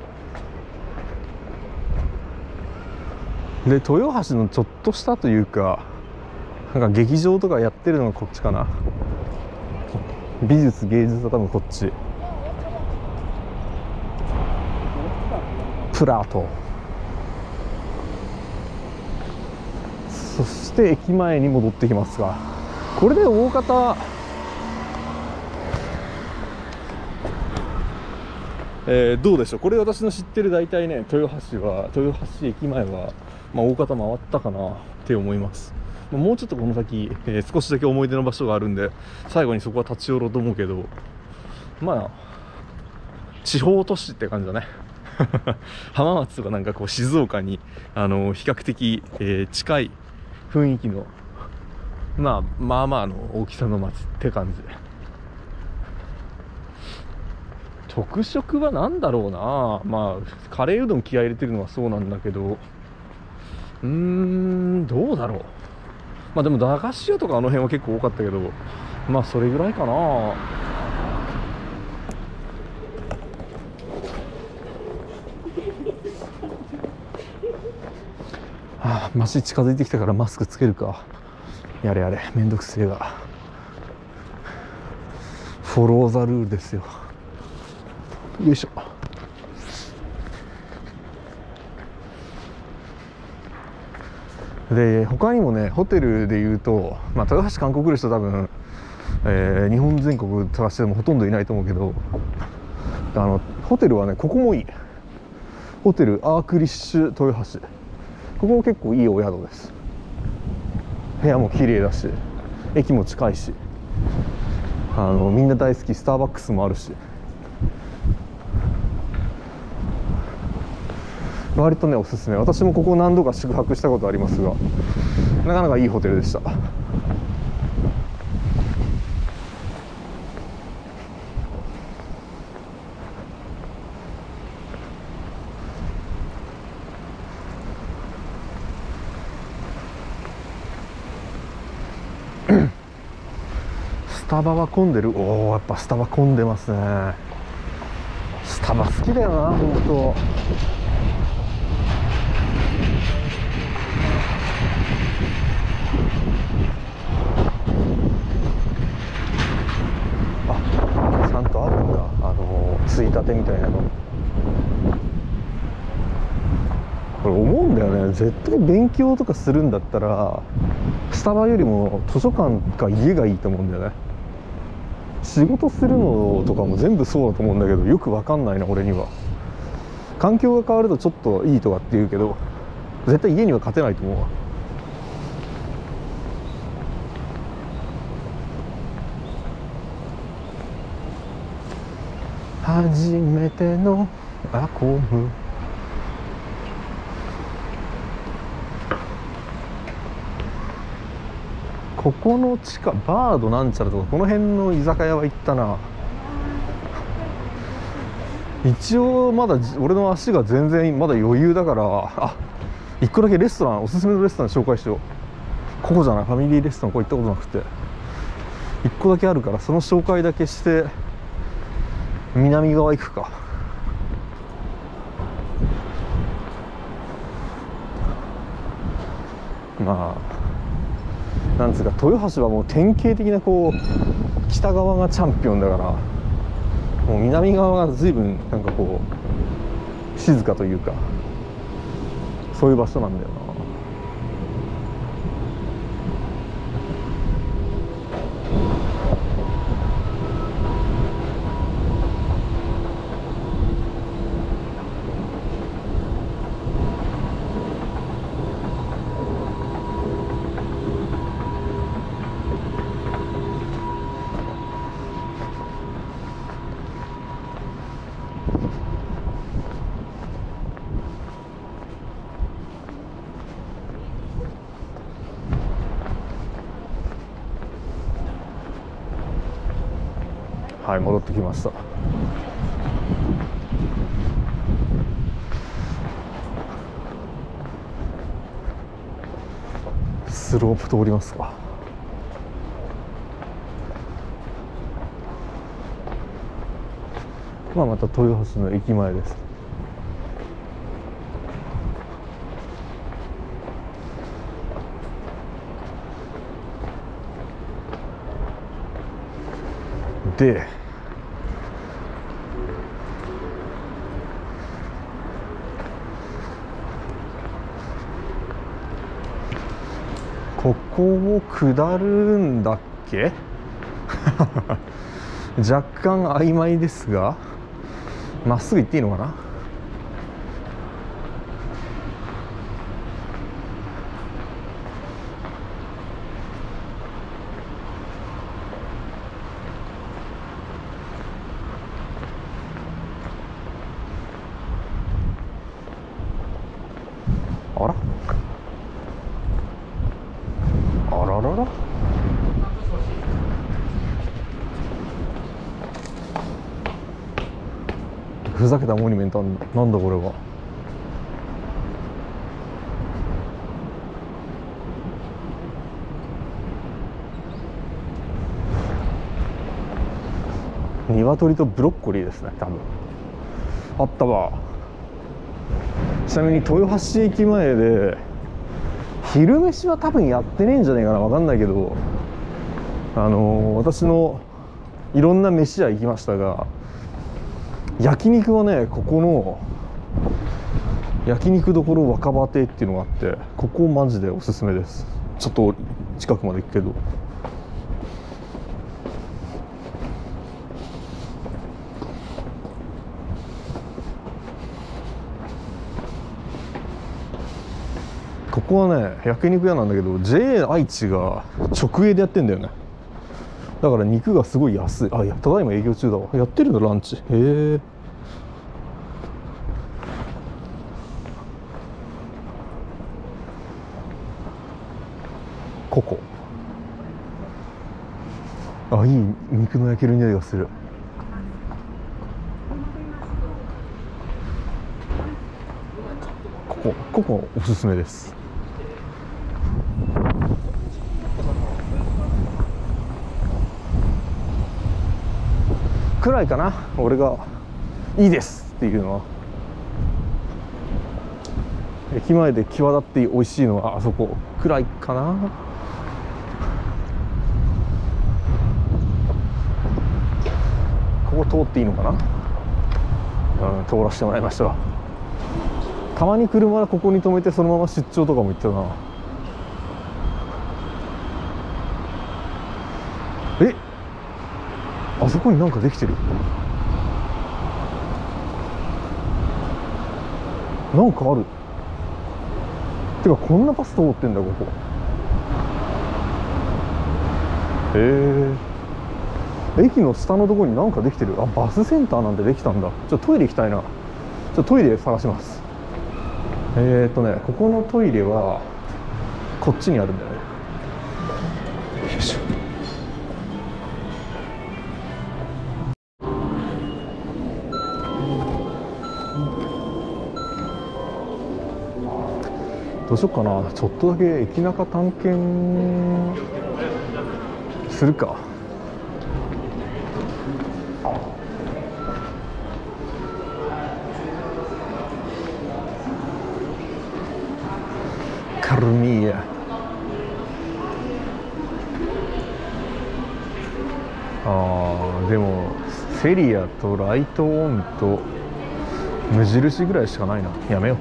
で豊橋のちょっとしたというかなんか劇場とかやってるのがこっちかな。美術芸術は多分こっち。プラート。そして駅前に戻ってきますがこれで大方どうでしょう。これ私の知ってる大体ね豊橋駅前は、まあ、大方回ったかなって思います。もうちょっとこの先、少しだけ思い出の場所があるんで最後にそこは立ち寄ろうと思うけどまあ地方都市って感じだね浜松とかなんかこう静岡に比較的、近い雰囲気のまあまあの大きさの街って感じ。特色は何だろうな。まあカレーうどん気合い入れてるのはそうなんだけどどうだろう。まあでも駄菓子屋とかあの辺は結構多かったけどまあそれぐらいかな。街近づいてきたからマスクつけるか。やれやれめんどくせえがフォローザルールですよ。よいしょ。で他にもねホテルでいうと、まあ、豊橋観光来る人多分、日本全国探してもほとんどいないと思うけどホテルはねここもいい。ホテルアークリッシュ豊橋、ここも結構いいお宿です。部屋も綺麗だし駅も近いしみんな大好きスターバックスもあるし割とねおすすめ。私もここ何度か宿泊したことありますがなかなかいいホテルでした。スタバは混んでる。おおやっぱスタバ混んでますね。スタバ好きだよな本当。 んとあるんだ、ついたてみたいなの。これ思うんだよね、絶対勉強とかするんだったらスタバよりも図書館か家がいいと思うんだよね。仕事するのとかも全部そうだと思うんだけど、よくわかんないな俺には。環境が変わるとちょっといいとかって言うけど、絶対家には勝てないと思うわ。初めてのアコム。ここの地下バードなんちゃらとかこの辺の居酒屋は行ったな。一応まだ俺の足が全然まだ余裕だから、あ、一個だけレストラン、おすすめのレストラン紹介しよう。ここじゃない、ファミリーレストラン、ここ行ったことなくて、一個だけあるからその紹介だけして南側行くか。まあなんつうか、豊橋はもう典型的なこう北側がチャンピオンだから、もう南側が随分なんかこう静かというか、そういう場所なんだよな。はい、戻ってきました。スロープ通りますか。まあまた豊橋の駅前です。で、ここを下るんだっけ若干曖昧ですが、まっすぐ行っていいのかな。あらあららら、ふざけたモニュメントなんだこれは。鶏とブロッコリーですね、多分。あったわ。ちなみに豊橋駅前で昼飯は多分やってねえんじゃねえかな、分かんないけど、私のいろんな飯屋行きましたが、焼肉はね、ここの焼肉どころ若葉亭っていうのがあって、ここマジでおすすめです。ちょっと近くまで行くけど。ここはね、焼肉屋なんだけど JA 愛知が直営でやってんだよね。だから肉がすごい安い。あ、いや、ただいま営業中だわ。やってるのランチ。へえ。ここ、あ、いい肉の焼ける匂いがする。ここおすすめです。くらいかな、俺がいいですっていうのは。駅前で際立って美味しいのはあそこくらいかな。 ここ通っていいのかな、通らせてもらいました。たまに車はここに止めてそのまま出張とかも行ってたな。え、あそこになんかできてる。なんかある。てかこんなバス通ってんだここ。へえ。駅の下のところになんかできてる。あ、バスセンターなんてできたんだ。ちょっとトイレ行きたいな。ちょっとトイレ探します。ここのトイレはこっちにあるんだよね。よいしょ。どうしよっかな。ちょっとだけ駅中探検するか。カルミーヤ。でもセリアとライトオンと無印ぐらいしかないな。やめよう。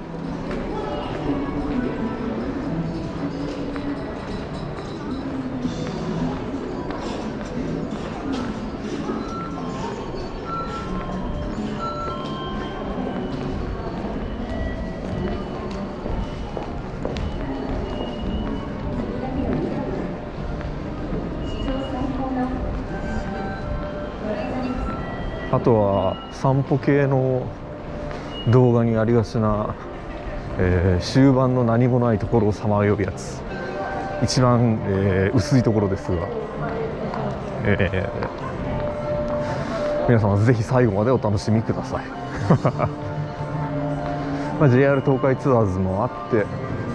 あとは散歩系の動画にありがちな、終盤の何もないところをさまようやつ。一番、薄いところですが、皆様ぜひ最後までお楽しみください。JR 東海ツアーズもあって、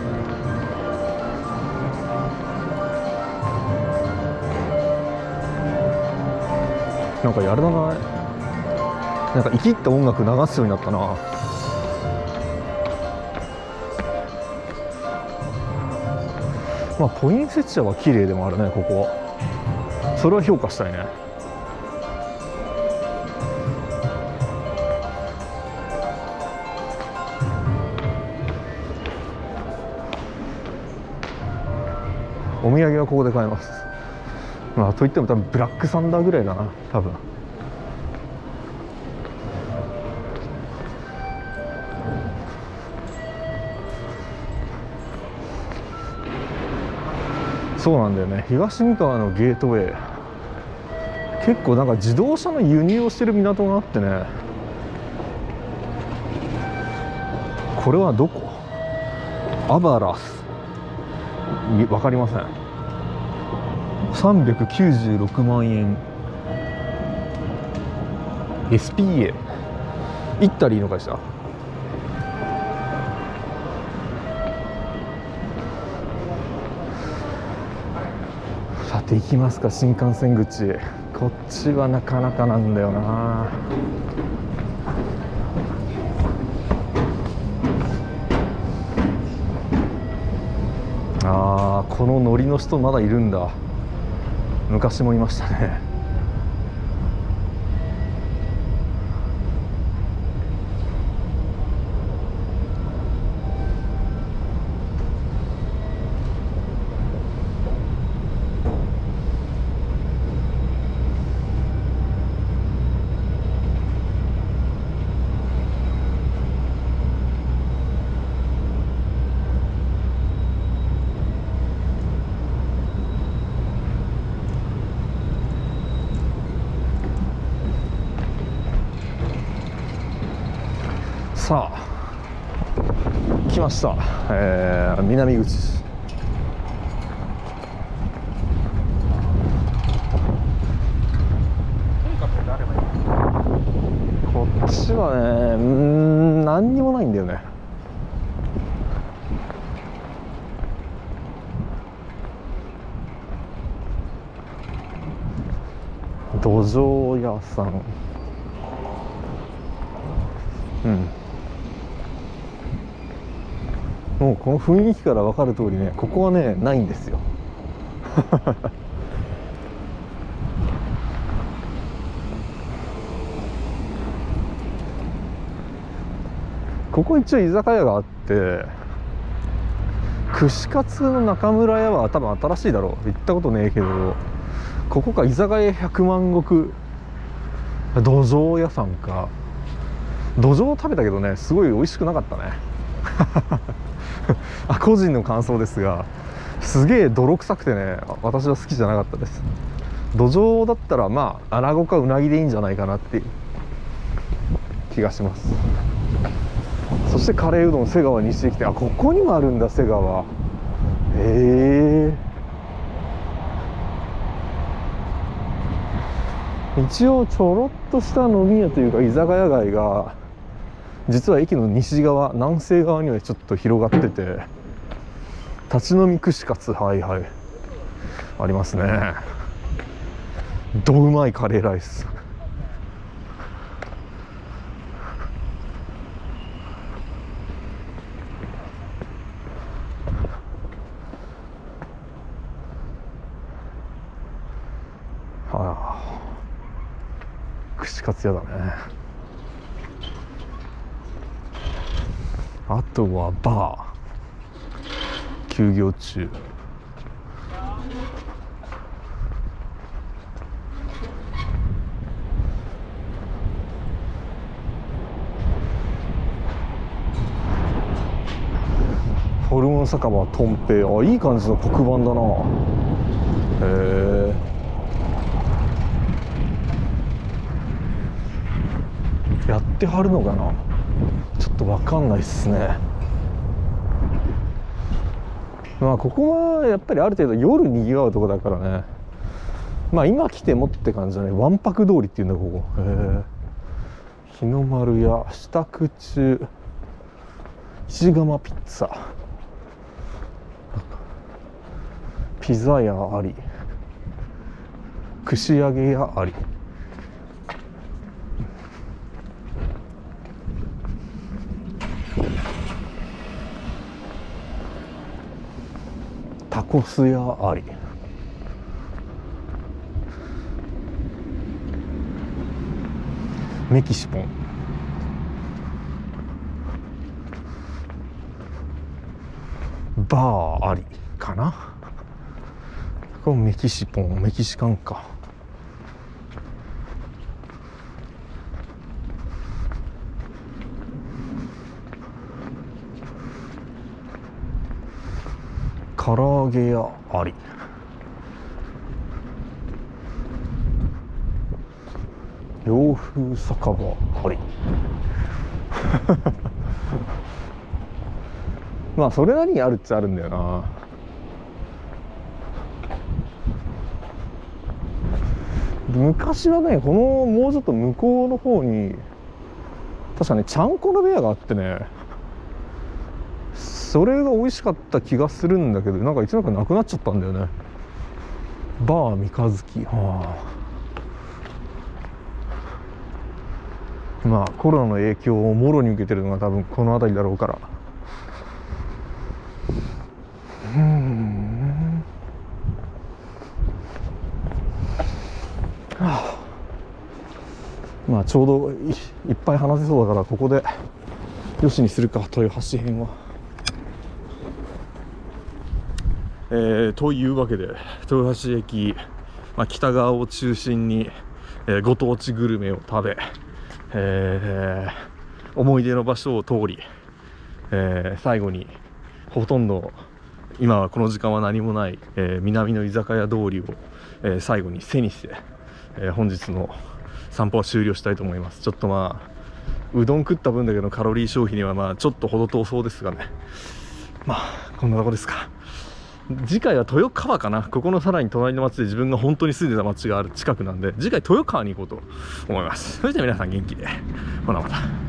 なんかやるだな。なんか生きった音楽流すようになったな。まあポインセチアは綺麗でもあるね、ここは。それは評価したいね。お土産はここで買えます。まあといっても多分ブラックサンダーぐらいだな、多分。そうなんだよね。東三河のゲートウェイ、結構なんか自動車の輸入をしてる港があってね。これはどこ？アバラス、わかりません。396万円 SPA 行ったらいいのかしら。さて行きますか、新幹線口。こっちはなかなかなんだよな。この乗りの人まだいるんだ。昔もいましたね。さあ来ました、南口。こっちはね、何にもないんだよね。土壌屋さん、もうこの雰囲気から分かる通りね、ここはねないんですよ。 ここ一応居酒屋があって、串カツの中村屋は多分新しいだろう、行ったことねえけど、ここか居酒屋百万石土壌屋さんか。土壌食べたけどね、すごい美味しくなかったね個人の感想ですが、すげえ泥臭くてね、私は好きじゃなかったです。土壌だったらまあ穴子かうなぎでいいんじゃないかなっていう気がします。そしてカレーうどん瀬川西で来て、あ、ここにもあるんだ瀬川。一応ちょろっとした飲み屋というか居酒屋街が実は駅の西側、南西側にはちょっと広がってて、立ち飲み串カツ、はいはいありますね。どうまいカレーライス。はあ、串カツ屋だね。あとはバー休業中。ホルモン酒場とんぺい、あ、いい感じの黒板だな。へえ、やってはるのかな、ちょっとわかんないっすね。まあここはやっぱりある程度夜にぎわうとこだからね、まあ今来てもって感じだね。わんぱく通りっていうんだここ。へえ、日の丸屋、支度中、石窯ピッツァ、ピザ屋あり、串揚げ屋あり。タコス屋あり。メキシポン。バーありかな。これメキシポン、メキシカンか。唐揚げ屋あり。洋風酒場ありまあそれなりにあるっちゃあるんだよな。昔はね、このもうちょっと向こうの方に確かね、ちゃんこの部屋があってね、それが美味しかった気がするんだけど、なんかいつの間にかなくなっちゃったんだよね。バー三日月、はあ、まあコロナの影響をもろに受けてるのが多分この辺りだろうから。はあ、まあちょうど いっぱい話せそうだからここでよしにするか、豊橋編は。というわけで豊橋駅、北側を中心に、ご当地グルメを食べ、思い出の場所を通り、最後にほとんど今はこの時間は何もない、南の居酒屋通りを、最後に背にして、本日の散歩は終了したいと思います。ちょっとまあうどん食った分だけのカロリー消費にはまあちょっと程遠そうですがね、まあこんなとこですか。次回は豊川かな。ここのさらに隣の町で自分が本当に住んでた町がある近くなんで、次回豊川に行こうと思います。それじゃあ皆さん元気で、ほなまた。